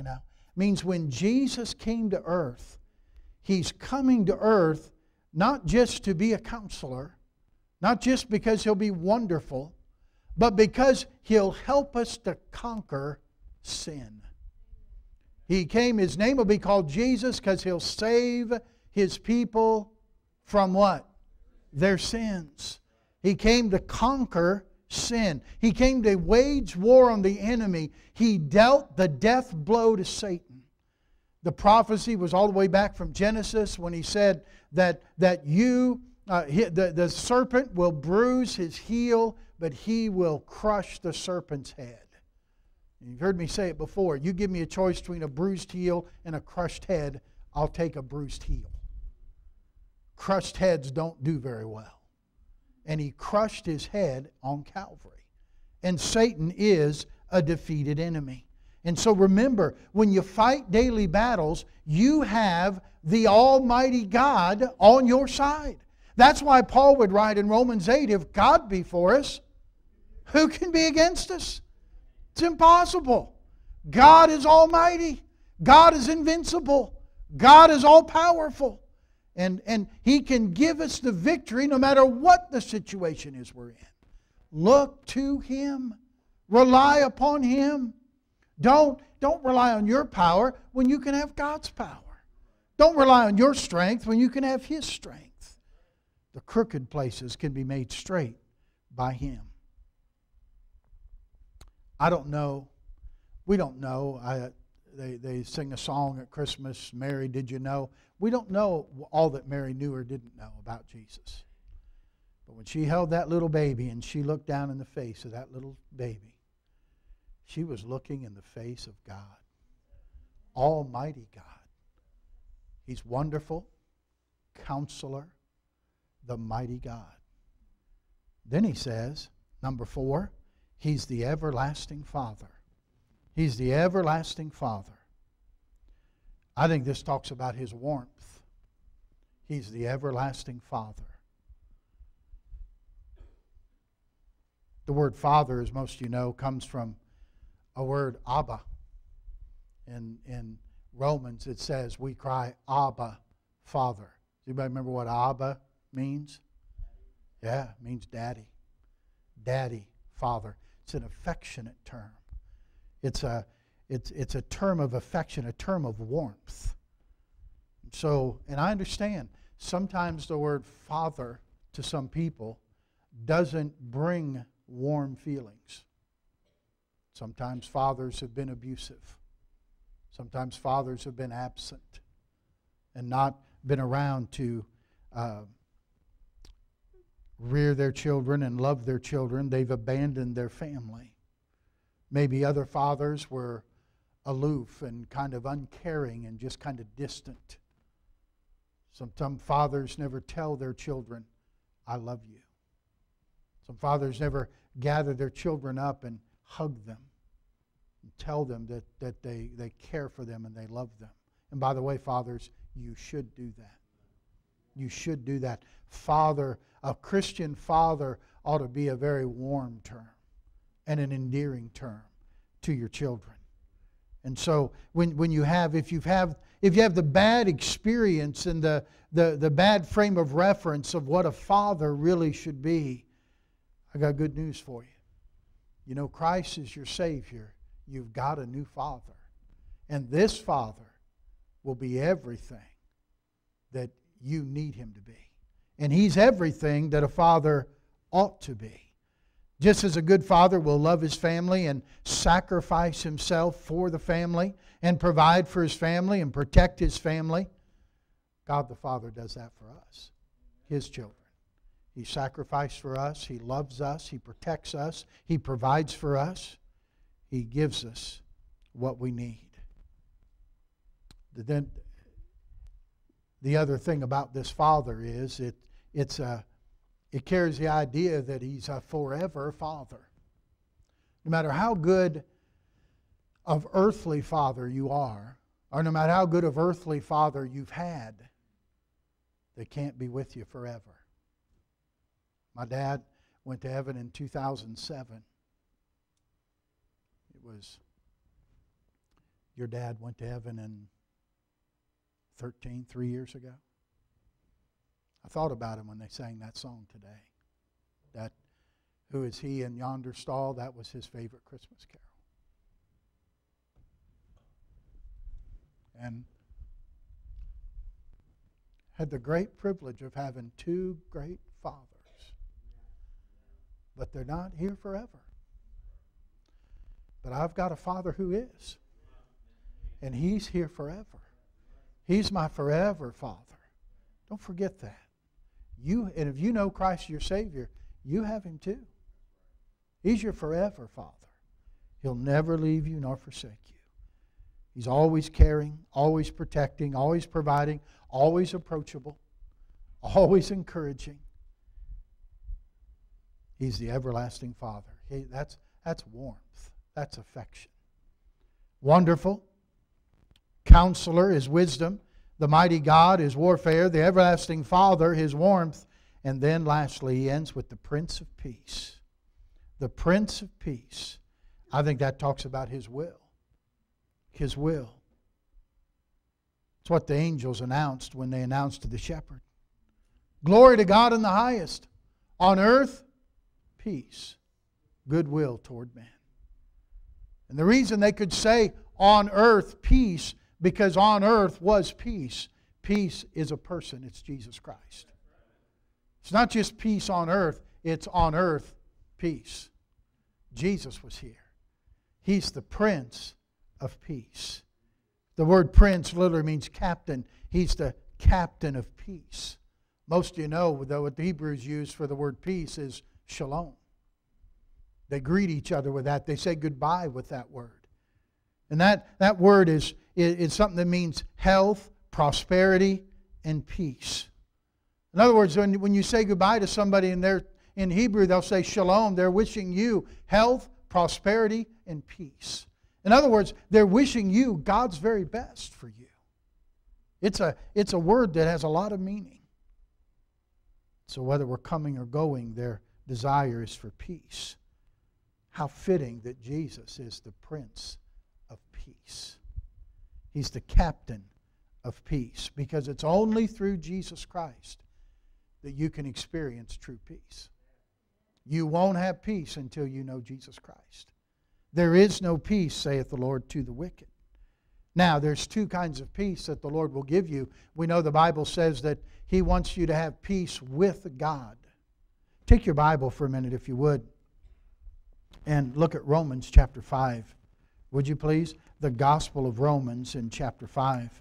means when Jesus came to earth, He's coming to earth not just to be a counselor, not just because He'll be wonderful, but because He'll help us to conquer sin. He came, His name will be called Jesus because He'll save His people from what? Their sins. He came to conquer sin. He came to wage war on the enemy. He dealt the death blow to Satan. The prophecy was all the way back from Genesis when He said that, that you, uh, he, the, the serpent will bruise his heel, but he will crush the serpent's head. You've heard me say it before. You give me a choice between a bruised heel and a crushed head, I'll take a bruised heel. Crushed heads don't do very well. And He crushed His head on Calvary. And Satan is a defeated enemy. And so remember, when you fight daily battles, you have the Almighty God on your side. That's why Paul would write in Romans eight, if God be for us, who can be against us? It's impossible. God is almighty. God is invincible. God is all-powerful. And, and He can give us the victory no matter what the situation is we're in. Look to Him. Rely upon Him. Don't, don't rely on your power when you can have God's power. Don't rely on your strength when you can have His strength. The crooked places can be made straight by Him. I don't know. We don't know. I, they, they sing a song at Christmas, Mary, did you know? We don't know all that Mary knew or didn't know about Jesus. But when she held that little baby and she looked down in the face of that little baby, she was looking in the face of God. Almighty God. He's wonderful, Counselor, the mighty God. Then He says, number four, He's the everlasting Father. He's the everlasting Father. I think this talks about His warmth. He's the everlasting Father. The word Father, as most of you know, comes from a word Abba. In, in Romans it says we cry Abba, Father. Does anybody remember what Abba means? Yeah, it means daddy. Daddy, Father. It's an affectionate term. It's a, it's, it's a term of affection, a term of warmth. So, and I understand, sometimes the word father to some people doesn't bring warm feelings. Sometimes fathers have been abusive. Sometimes fathers have been absent and not been around to uh, rear their children and love their children. They've abandoned their family. Maybe other fathers were aloof and kind of uncaring and just kind of distant. Sometimes fathers never tell their children, I love you. Some fathers never gather their children up and hug them and tell them that, that they, they care for them and they love them. And by the way, fathers, you should do that. You should do that. Father, a Christian father ought to be a very warm term and an endearing term to your children. And so when, when you have, if you have, if you have the bad experience and the, the, the bad frame of reference of what a father really should be, I got good news for you. You know, Christ is your Savior. You've got a new Father. And this Father will be everything that you need Him to be. And He's everything that a father ought to be. Just as a good father will love his family and sacrifice himself for the family and provide for his family and protect his family, God the Father does that for us, His children. He sacrificed for us. He loves us. He protects us. He provides for us. He gives us what we need. Then the other thing about this Father is it it's a it carries the idea that He's a forever Father. No matter how good of earthly father you are, or no matter how good of earthly father you've had, they can't be with you forever. My dad went to heaven in two thousand seven. It was your dad went to heaven in thirteen, three years ago? I thought about him when they sang that song today. That, who is he in yonder stall? That was his favorite Christmas carol. And had the great privilege of having two great fathers. But they're not here forever. But I've got a Father who is. And He's here forever. He's my forever Father. Don't forget that. You, and if you know Christ your Savior, you have Him too. He's your forever Father. He'll never leave you nor forsake you. He's always caring, always protecting, always providing, always approachable, always encouraging. He's the everlasting Father. He, that's, that's warmth. That's affection. Wonderful. Counselor is wisdom. The mighty God is warfare. The everlasting Father, His warmth. And then lastly, He ends with the Prince of Peace. The Prince of Peace. I think that talks about His will. His will. It's what the angels announced when they announced to the shepherd. Glory to God in the highest. On earth, peace, goodwill toward men. And the reason they could say on earth peace, because on earth was peace. Peace is a person. It's Jesus Christ. It's not just peace on earth. It's on earth peace. Jesus was here. He's the Prince of Peace. The word prince literally means captain. He's the captain of peace. Most of you know that what the Hebrews use for the word peace is shalom. They greet each other with that. They say goodbye with that word. And that, that word is, is, is something that means health, prosperity, and peace. In other words, when, when you say goodbye to somebody and they're in Hebrew, they'll say shalom. They're wishing you health, prosperity, and peace. In other words, they're wishing you God's very best for you. It's a, it's a word that has a lot of meaning. So whether we're coming or going, their desire is for peace. How fitting that Jesus is the Prince of Peace. He's the captain of peace, because it's only through Jesus Christ that you can experience true peace. You won't have peace until you know Jesus Christ. There is no peace, saith the Lord, to the wicked. Now, there's two kinds of peace that the Lord will give you. We know the Bible says that He wants you to have peace with God. Take your Bible for a minute, if you would, and look at Romans chapter five. Would you please? The Gospel of Romans in chapter five.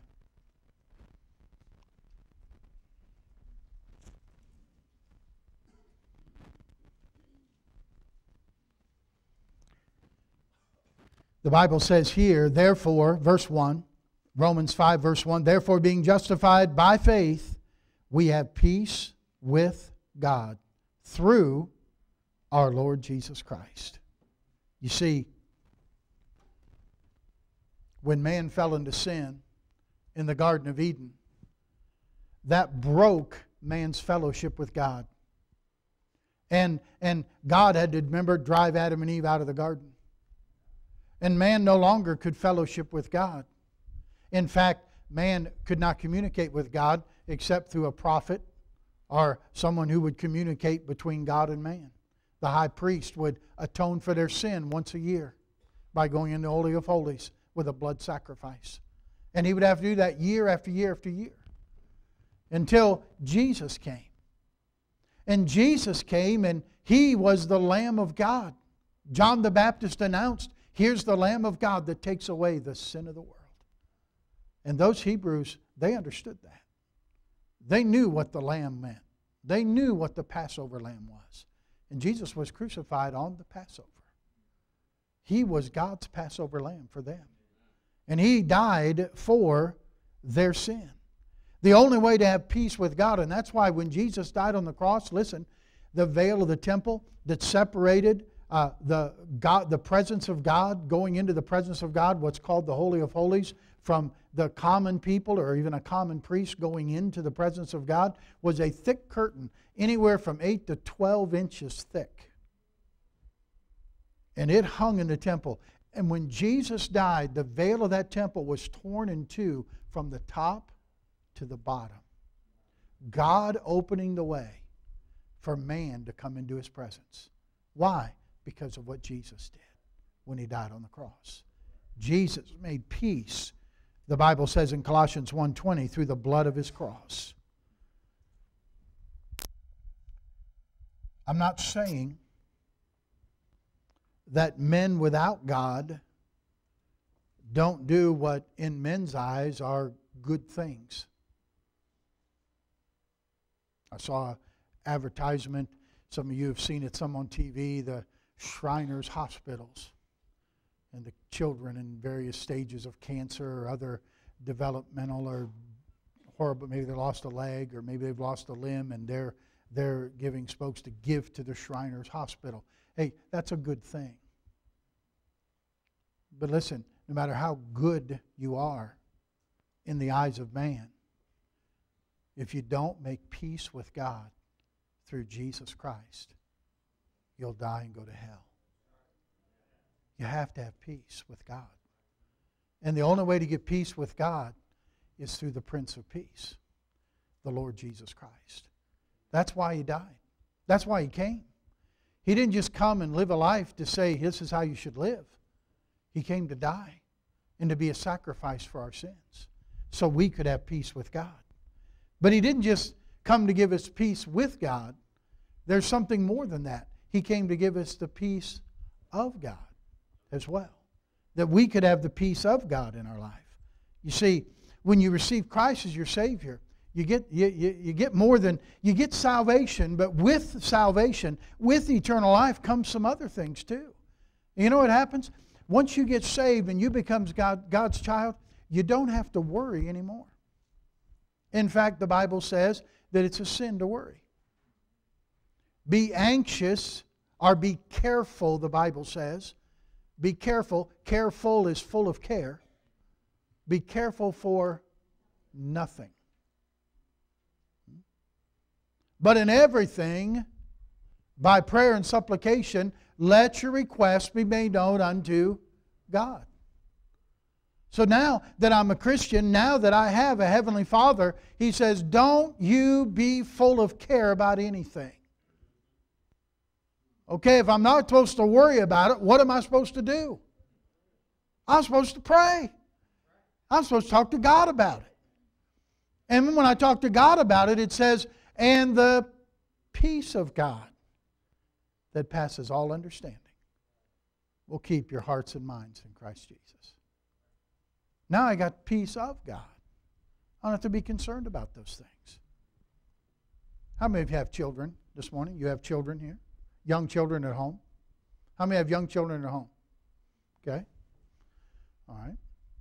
The Bible says here, therefore, verse one, Romans five, verse one, therefore being justified by faith, we have peace with God through our Lord Jesus Christ. You see, when man fell into sin in the Garden of Eden, that broke man's fellowship with God. And, and God had to, remember, drive Adam and Eve out of the garden. And man no longer could fellowship with God. In fact, man could not communicate with God except through a prophet or someone who would communicate between God and man. The high priest would atone for their sin once a year by going into the Holy of Holies with a blood sacrifice. And he would have to do that year after year after year until Jesus came. And Jesus came, and He was the Lamb of God. John the Baptist announced, here's the Lamb of God that takes away the sin of the world. And those Hebrews, they understood that. They knew what the Lamb meant. They knew what the Passover lamb was. And Jesus was crucified on the Passover. He was God's Passover lamb for them. And He died for their sin. The only way to have peace with God, and that's why when Jesus died on the cross, listen, the veil of the temple that separated Uh, the God, the presence of God, going into the presence of God, what's called the Holy of Holies, from the common people or even a common priest going into the presence of God, was a thick curtain, anywhere from eight to twelve inches thick. And it hung in the temple. And when Jesus died, the veil of that temple was torn in two from the top to the bottom. God opening the way for man to come into His presence. Why? Because of what Jesus did when He died on the cross. Jesus made peace, the Bible says in Colossians one twenty, through the blood of His cross. I'm not saying that men without God don't do what in men's eyes are good things. I saw an advertisement, some of you have seen it, some on T V, the Shriners hospitals and the children in various stages of cancer or other developmental or horrible, maybe they lost a leg or maybe they've lost a limb, and they're they're giving spokes to give to the Shriners hospital. Hey, that's a good thing. But listen, no matter how good you are in the eyes of man, if you don't make peace with God through Jesus Christ, you'll die and go to hell. You have to have peace with God. And the only way to get peace with God is through the Prince of Peace, the Lord Jesus Christ. That's why He died. That's why He came. He didn't just come and live a life to say, this is how you should live. He came to die and to be a sacrifice for our sins so we could have peace with God. But He didn't just come to give us peace with God. There's something more than that. He came to give us the peace of God as well, that we could have the peace of God in our life. You see, when you receive Christ as your Savior, you get, you, you, you get more than, you get salvation, but with salvation, with eternal life comes some other things too. You know what happens? Once you get saved and you become God, God's child, you don't have to worry anymore. In fact, the Bible says that it's a sin to worry. Be anxious or be careful, the Bible says. Be careful. Careful is full of care. Be careful for nothing. But in everything, by prayer and supplication, let your requests be made known unto God. So now that I'm a Christian, now that I have a Heavenly Father, He says, don't you be full of care about anything. Okay, if I'm not supposed to worry about it, what am I supposed to do? I'm supposed to pray. I'm supposed to talk to God about it. And when I talk to God about it, it says, and the peace of God that passes all understanding will keep your hearts and minds in Christ Jesus. Now I got peace of God. I don't have to be concerned about those things. How many of you have children this morning? You have children here? Young children at home? How many have young children at home? Okay. All right.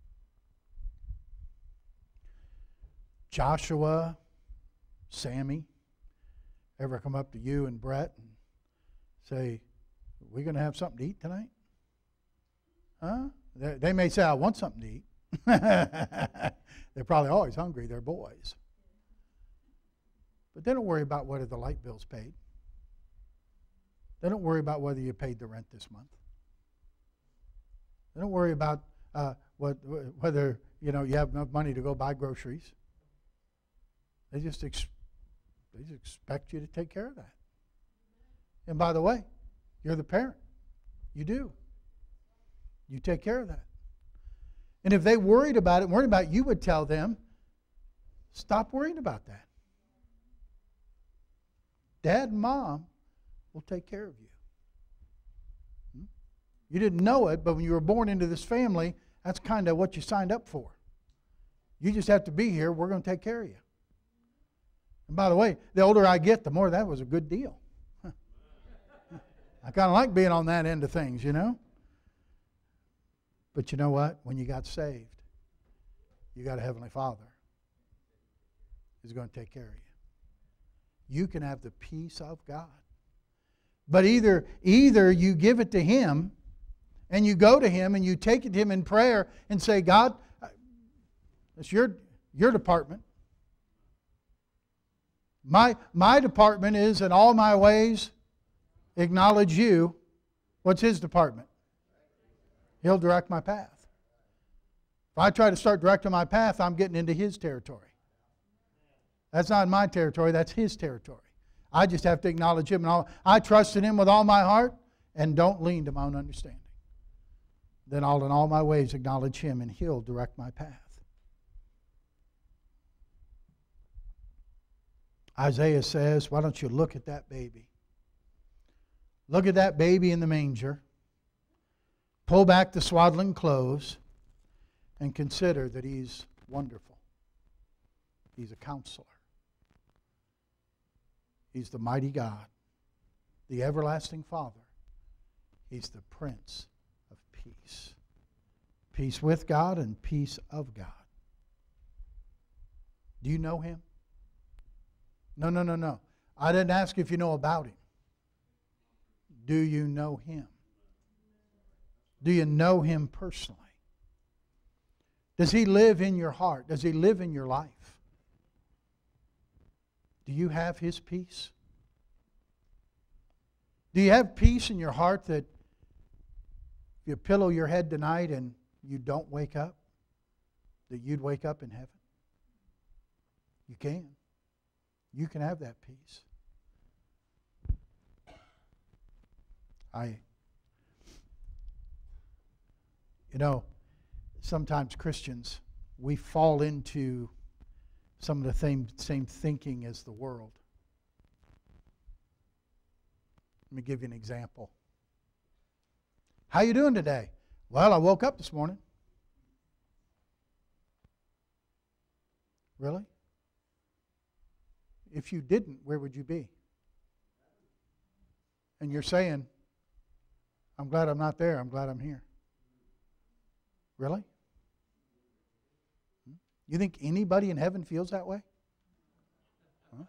Joshua, Sammy, ever come up to you and Brett and say, are we going to have something to eat tonight? Huh? They, they may say, I want something to eat. They're probably always hungry. They're boys. But they don't worry about whether the light bill's paid. They don't worry about whether you paid the rent this month. They don't worry about uh, what, whether you know you have enough money to go buy groceries. They just ex- they just expect you to take care of that. And by the way, you're the parent. You do. You take care of that. And if they worried about it, worried about it, you would tell them, stop worrying about that. Dad and Mom will take care of you. Hmm? You didn't know it, but when you were born into this family, that's kind of what you signed up for. You just have to be here. We're going to take care of you. And by the way, the older I get, the more that was a good deal. Huh. I kind of like being on that end of things, you know. But you know what? When you got saved, you got a Heavenly Father who's going to take care of you. You can have the peace of God. But either, either you give it to Him and you go to Him and you take it to Him in prayer and say, God, it's your, your department. My, my department is in all my ways acknowledge you. What's His department? He'll direct my path. If I try to start directing my path, I'm getting into His territory. That's not my territory, that's His territory. I just have to acknowledge Him. And all, I trust in Him with all my heart and don't lean to my own understanding. Then I'll in all my ways acknowledge Him and He'll direct my path. Isaiah says, why don't you look at that baby? Look at that baby in the manger. Pull back the swaddling clothes and consider that He's wonderful. He's a counselor. He's the mighty God, the everlasting Father. He's the Prince of Peace. Peace with God and peace of God. Do you know Him? No, no, no, no. I didn't ask if you know about Him. Do you know Him? Do you know Him personally? Does He live in your heart? Does He live in your life? Do you have His peace? Do you have peace in your heart that if you pillow your head tonight and you don't wake up, that you'd wake up in heaven? You can. You can have that peace. I, you know, sometimes Christians, we fall into some of the same, same thinking as the world. Let me give you an example. How you doing today? Well, I woke up this morning. Really? If you didn't, where would you be? And you're saying, I'm glad I'm not there. I'm glad I'm here. Really? You think anybody in heaven feels that way? Huh?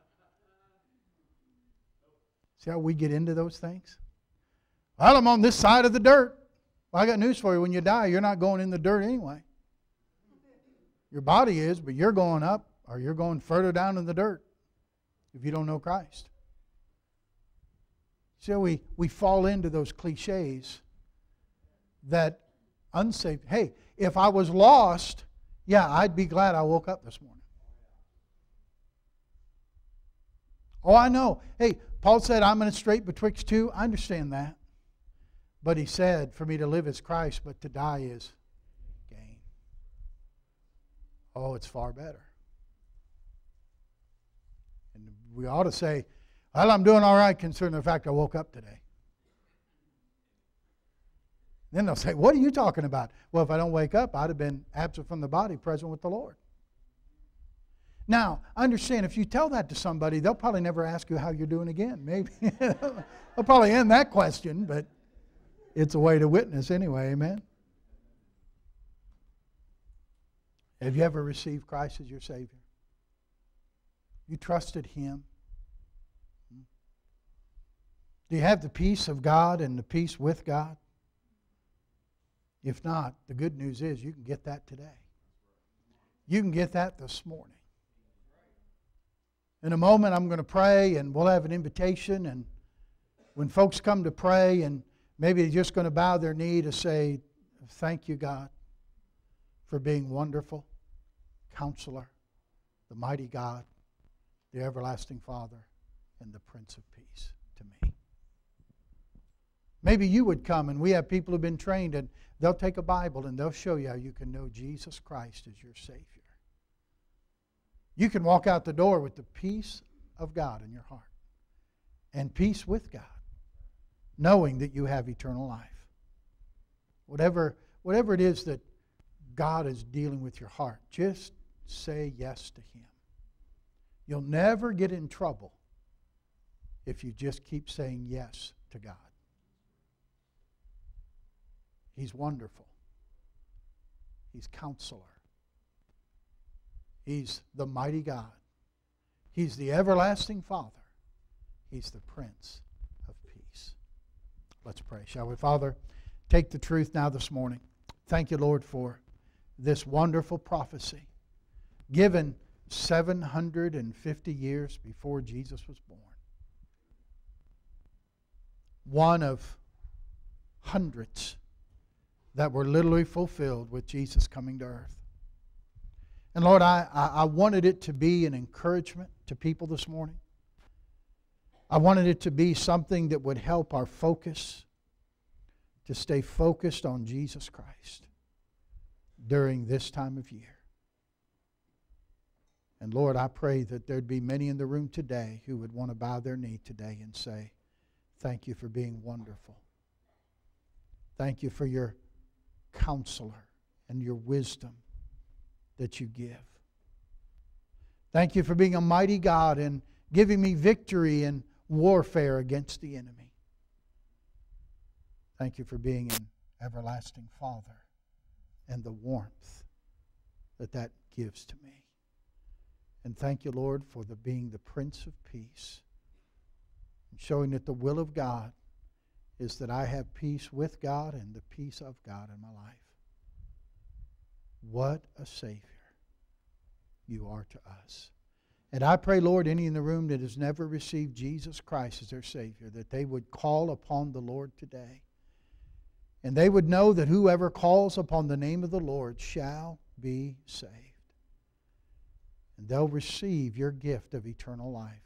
See how we get into those things? Well, I'm on this side of the dirt. Well, I got news for you. When you die, you're not going in the dirt anyway. Your body is, but you're going up or you're going further down in the dirt if you don't know Christ. So we, we fall into those cliches that unsaved. Hey, if I was lost, yeah, I'd be glad I woke up this morning. Oh, I know. Hey, Paul said, I'm in a strait betwixt two. I understand that. But he said, for me to live is Christ, but to die is gain. Oh, it's far better. And we ought to say, well, I'm doing all right concerning the fact I woke up today. Then they'll say, what are you talking about? Well, if I don't wake up, I'd have been absent from the body, present with the Lord. Now, understand, if you tell that to somebody, they'll probably never ask you how you're doing again. Maybe. They'll probably end that question, but it's a way to witness anyway, amen? Have you ever received Christ as your Savior? You trusted Him? Do you have the peace of God and the peace with God? If not, the good news is you can get that today. You can get that this morning. In a moment, I'm going to pray, and we'll have an invitation. And when folks come to pray, and maybe they're just going to bow their knee to say, thank you, God, for being wonderful, Counselor, the mighty God, the everlasting Father, and the Prince of Peace to me. Maybe you would come, and we have people who've been trained, and they'll take a Bible and they'll show you how you can know Jesus Christ as your Savior. You can walk out the door with the peace of God in your heart and peace with God, knowing that you have eternal life. Whatever, whatever it is that God is dealing with your heart, just say yes to Him. You'll never get in trouble if you just keep saying yes to God. He's wonderful. He's Counselor. He's the mighty God. He's the everlasting Father. He's the Prince of Peace. Let's pray, shall we? Father, take the truth now this morning. Thank you, Lord, for this wonderful prophecy given seven hundred fifty years before Jesus was born. One of hundreds that were literally fulfilled with Jesus coming to earth. And Lord, I, I, I wanted it to be an encouragement to people this morning. I wanted it to be something that would help our focus to stay focused on Jesus Christ during this time of year. And Lord, I pray that there'd be many in the room today who would want to bow their knee today and say, thank you for being wonderful. Thank you for your counselor and your wisdom that you give. Thank you for being a mighty God and giving me victory in warfare against the enemy. Thank you for being an everlasting Father and the warmth that that gives to me. And thank you, Lord, for the being the Prince of Peace and showing that the will of God is that I have peace with God and the peace of God in my life. What a Savior you are to us. And I pray, Lord, any in the room that has never received Jesus Christ as their Savior, that they would call upon the Lord today. And they would know that whoever calls upon the name of the Lord shall be saved. And they'll receive your gift of eternal life.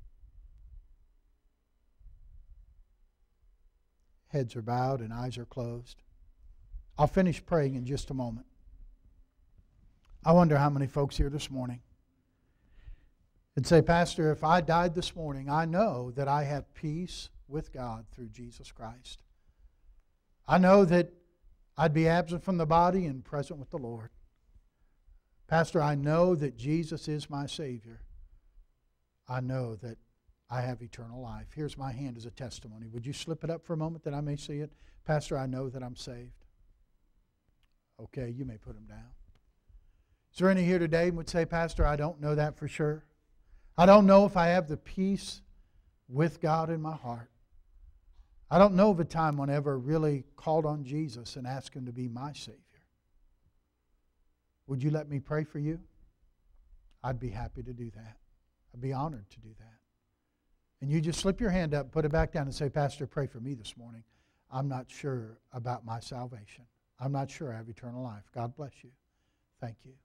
Heads are bowed and eyes are closed. I'll finish praying in just a moment. I wonder how many folks here this morning would say, Pastor, if I died this morning, I know that I have peace with God through Jesus Christ. I know that I'd be absent from the body and present with the Lord. Pastor, I know that Jesus is my Savior. I know that I have eternal life. Here's my hand as a testimony. Would you slip it up for a moment that I may see it? Pastor, I know that I'm saved. Okay, you may put them down. Is there any here today who would say, Pastor, I don't know that for sure. I don't know if I have the peace with God in my heart. I don't know of a time when I ever really called on Jesus and asked Him to be my Savior. Would you let me pray for you? I'd be happy to do that. I'd be honored to do that. And you just slip your hand up, put it back down and say, Pastor, pray for me this morning. I'm not sure about my salvation. I'm not sure I have eternal life. God bless you. Thank you.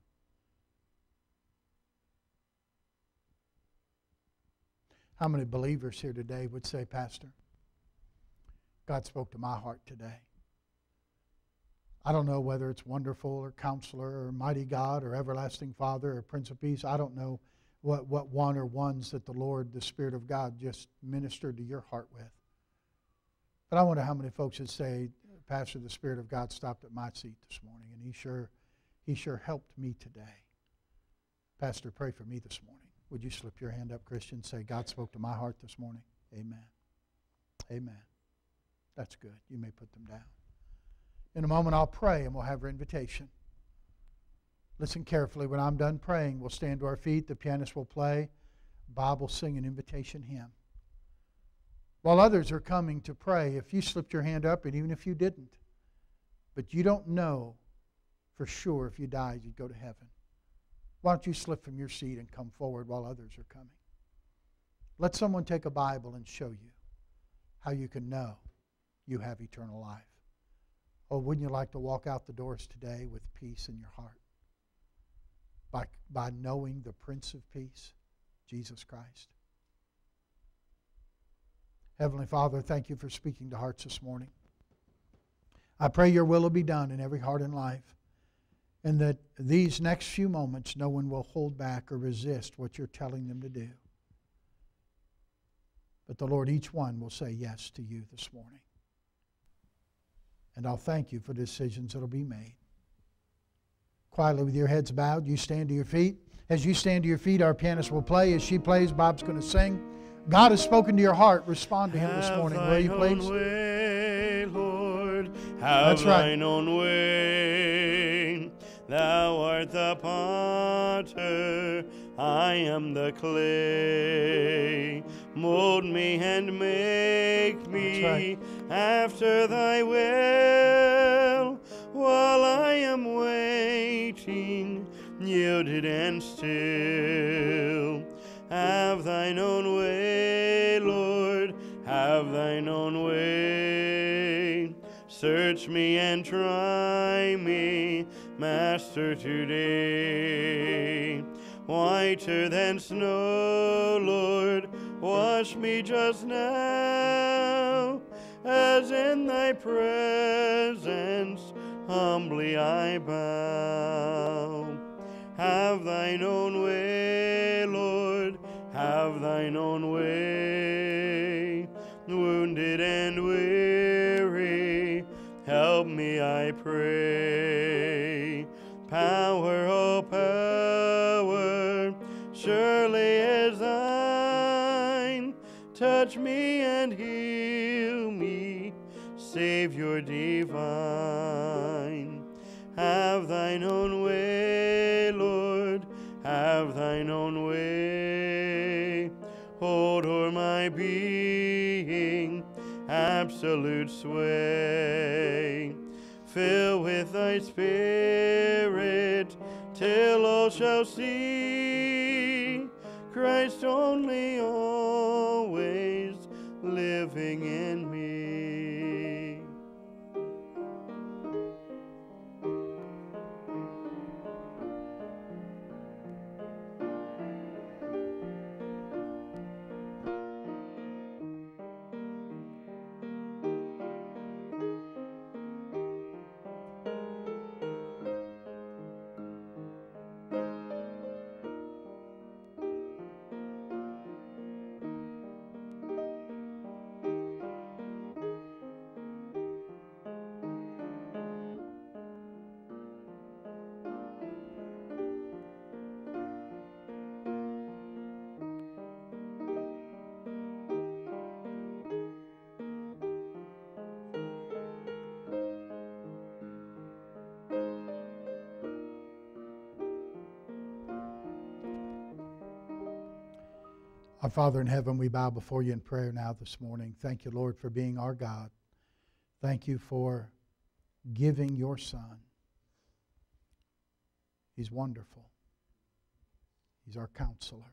How many believers here today would say, Pastor, God spoke to my heart today. I don't know whether it's wonderful or counselor or mighty God or everlasting Father or Prince of Peace. I don't know what, what one or ones that the Lord, the Spirit of God, just ministered to your heart with. But I wonder how many folks would say, Pastor, the Spirit of God stopped at my seat this morning, and He sure, He sure helped me today. Pastor, pray for me this morning. Would you slip your hand up, Christian, say, God spoke to my heart this morning? Amen. Amen. That's good. You may put them down. In a moment, I'll pray, and we'll have our invitation. Listen carefully. When I'm done praying, we'll stand to our feet. The pianist will play. Bob will sing an invitation hymn. While others are coming to pray, if you slipped your hand up, and even if you didn't, but you don't know for sure if you died, you'd go to heaven, why don't you slip from your seat and come forward while others are coming? Let someone take a Bible and show you how you can know you have eternal life. Oh, wouldn't you like to walk out the doors today with peace in your heart? By, by knowing the Prince of Peace, Jesus Christ. Heavenly Father, thank you for speaking to hearts this morning. I pray your will will be done in every heart and life, and that these next few moments no one will hold back or resist what you're telling them to do. But the Lord, each one will say yes to you this morning. And I'll thank you for the decisions that will be made. Quietly with your heads bowed, you stand to your feet. As you stand to your feet, our pianist will play. As she plays, Bob's going to sing. God has spoken to your heart. Respond to Him this morning, will you please? Have thine own way, Lord. Have That's right. thine own way. Thou art the potter, I am the clay. Mold me and make me right. after thy will, while I am waiting, yielded and still. Have thine own way, Lord, have thine own way. Search me and try me, Master, today. Whiter than snow, Lord, wash me just now, as in thy presence humbly I bow. Have thine own way, Lord, have thine own way. Wounded and weary, help me, I pray. Power, oh power, surely is thine. Touch me and heal me, Savior divine. Have thine own way, Lord, have thine own way. Hold o'er my being absolute sway. Fill with thy Spirit till all shall see Christ only, always living in me. Our Father in heaven, we bow before you in prayer now this morning. Thank you, Lord, for being our God. Thank you for giving your Son. He's wonderful. He's our counselor.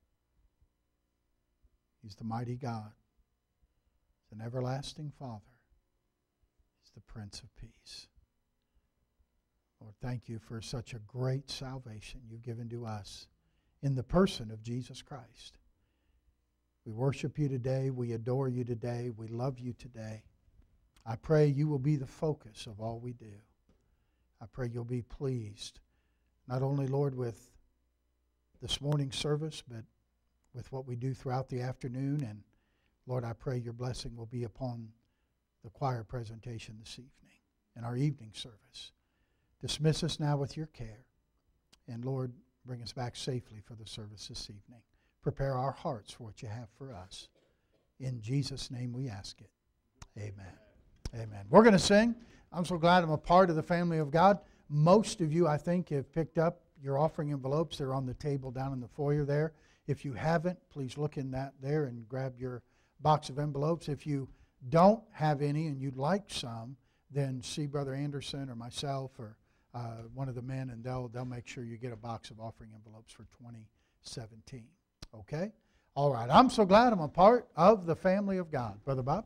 He's the mighty God. He's an everlasting Father. He's the Prince of Peace. Lord, thank you for such a great salvation you've given to us in the person of Jesus Christ. We worship you today. We adore you today. We love you today. I pray you will be the focus of all we do. I pray you'll be pleased, not only, Lord, with this morning's service, but with what we do throughout the afternoon. And, Lord, I pray your blessing will be upon the choir presentation this evening and our evening service. Dismiss us now with your care. And, Lord, bring us back safely for the service this evening. Prepare our hearts for what you have for us. In Jesus' name we ask it. Amen. Amen. We're going to sing. I'm so glad I'm a part of the family of God. Most of you, I think, have picked up your offering envelopes. They're on the table down in the foyer there. If you haven't, please look in that there and grab your box of envelopes. If you don't have any and you'd like some, then see Brother Anderson or myself or uh, one of the men, and they'll, they'll make sure you get a box of offering envelopes for twenty seventeen. Okay? All right. I'm so glad I'm a part of the family of God. Brother Bob?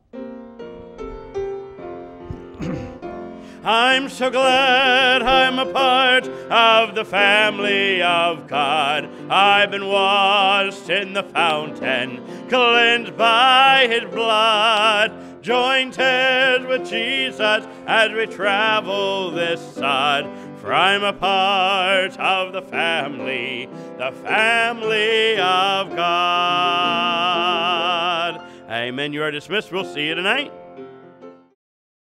I'm so glad I'm a part of the family of God. I've been washed in the fountain, cleansed by his blood, joined hands with Jesus as we travel this sod. For I'm a part of the family, the family of God. Amen. You are dismissed. We'll see you tonight.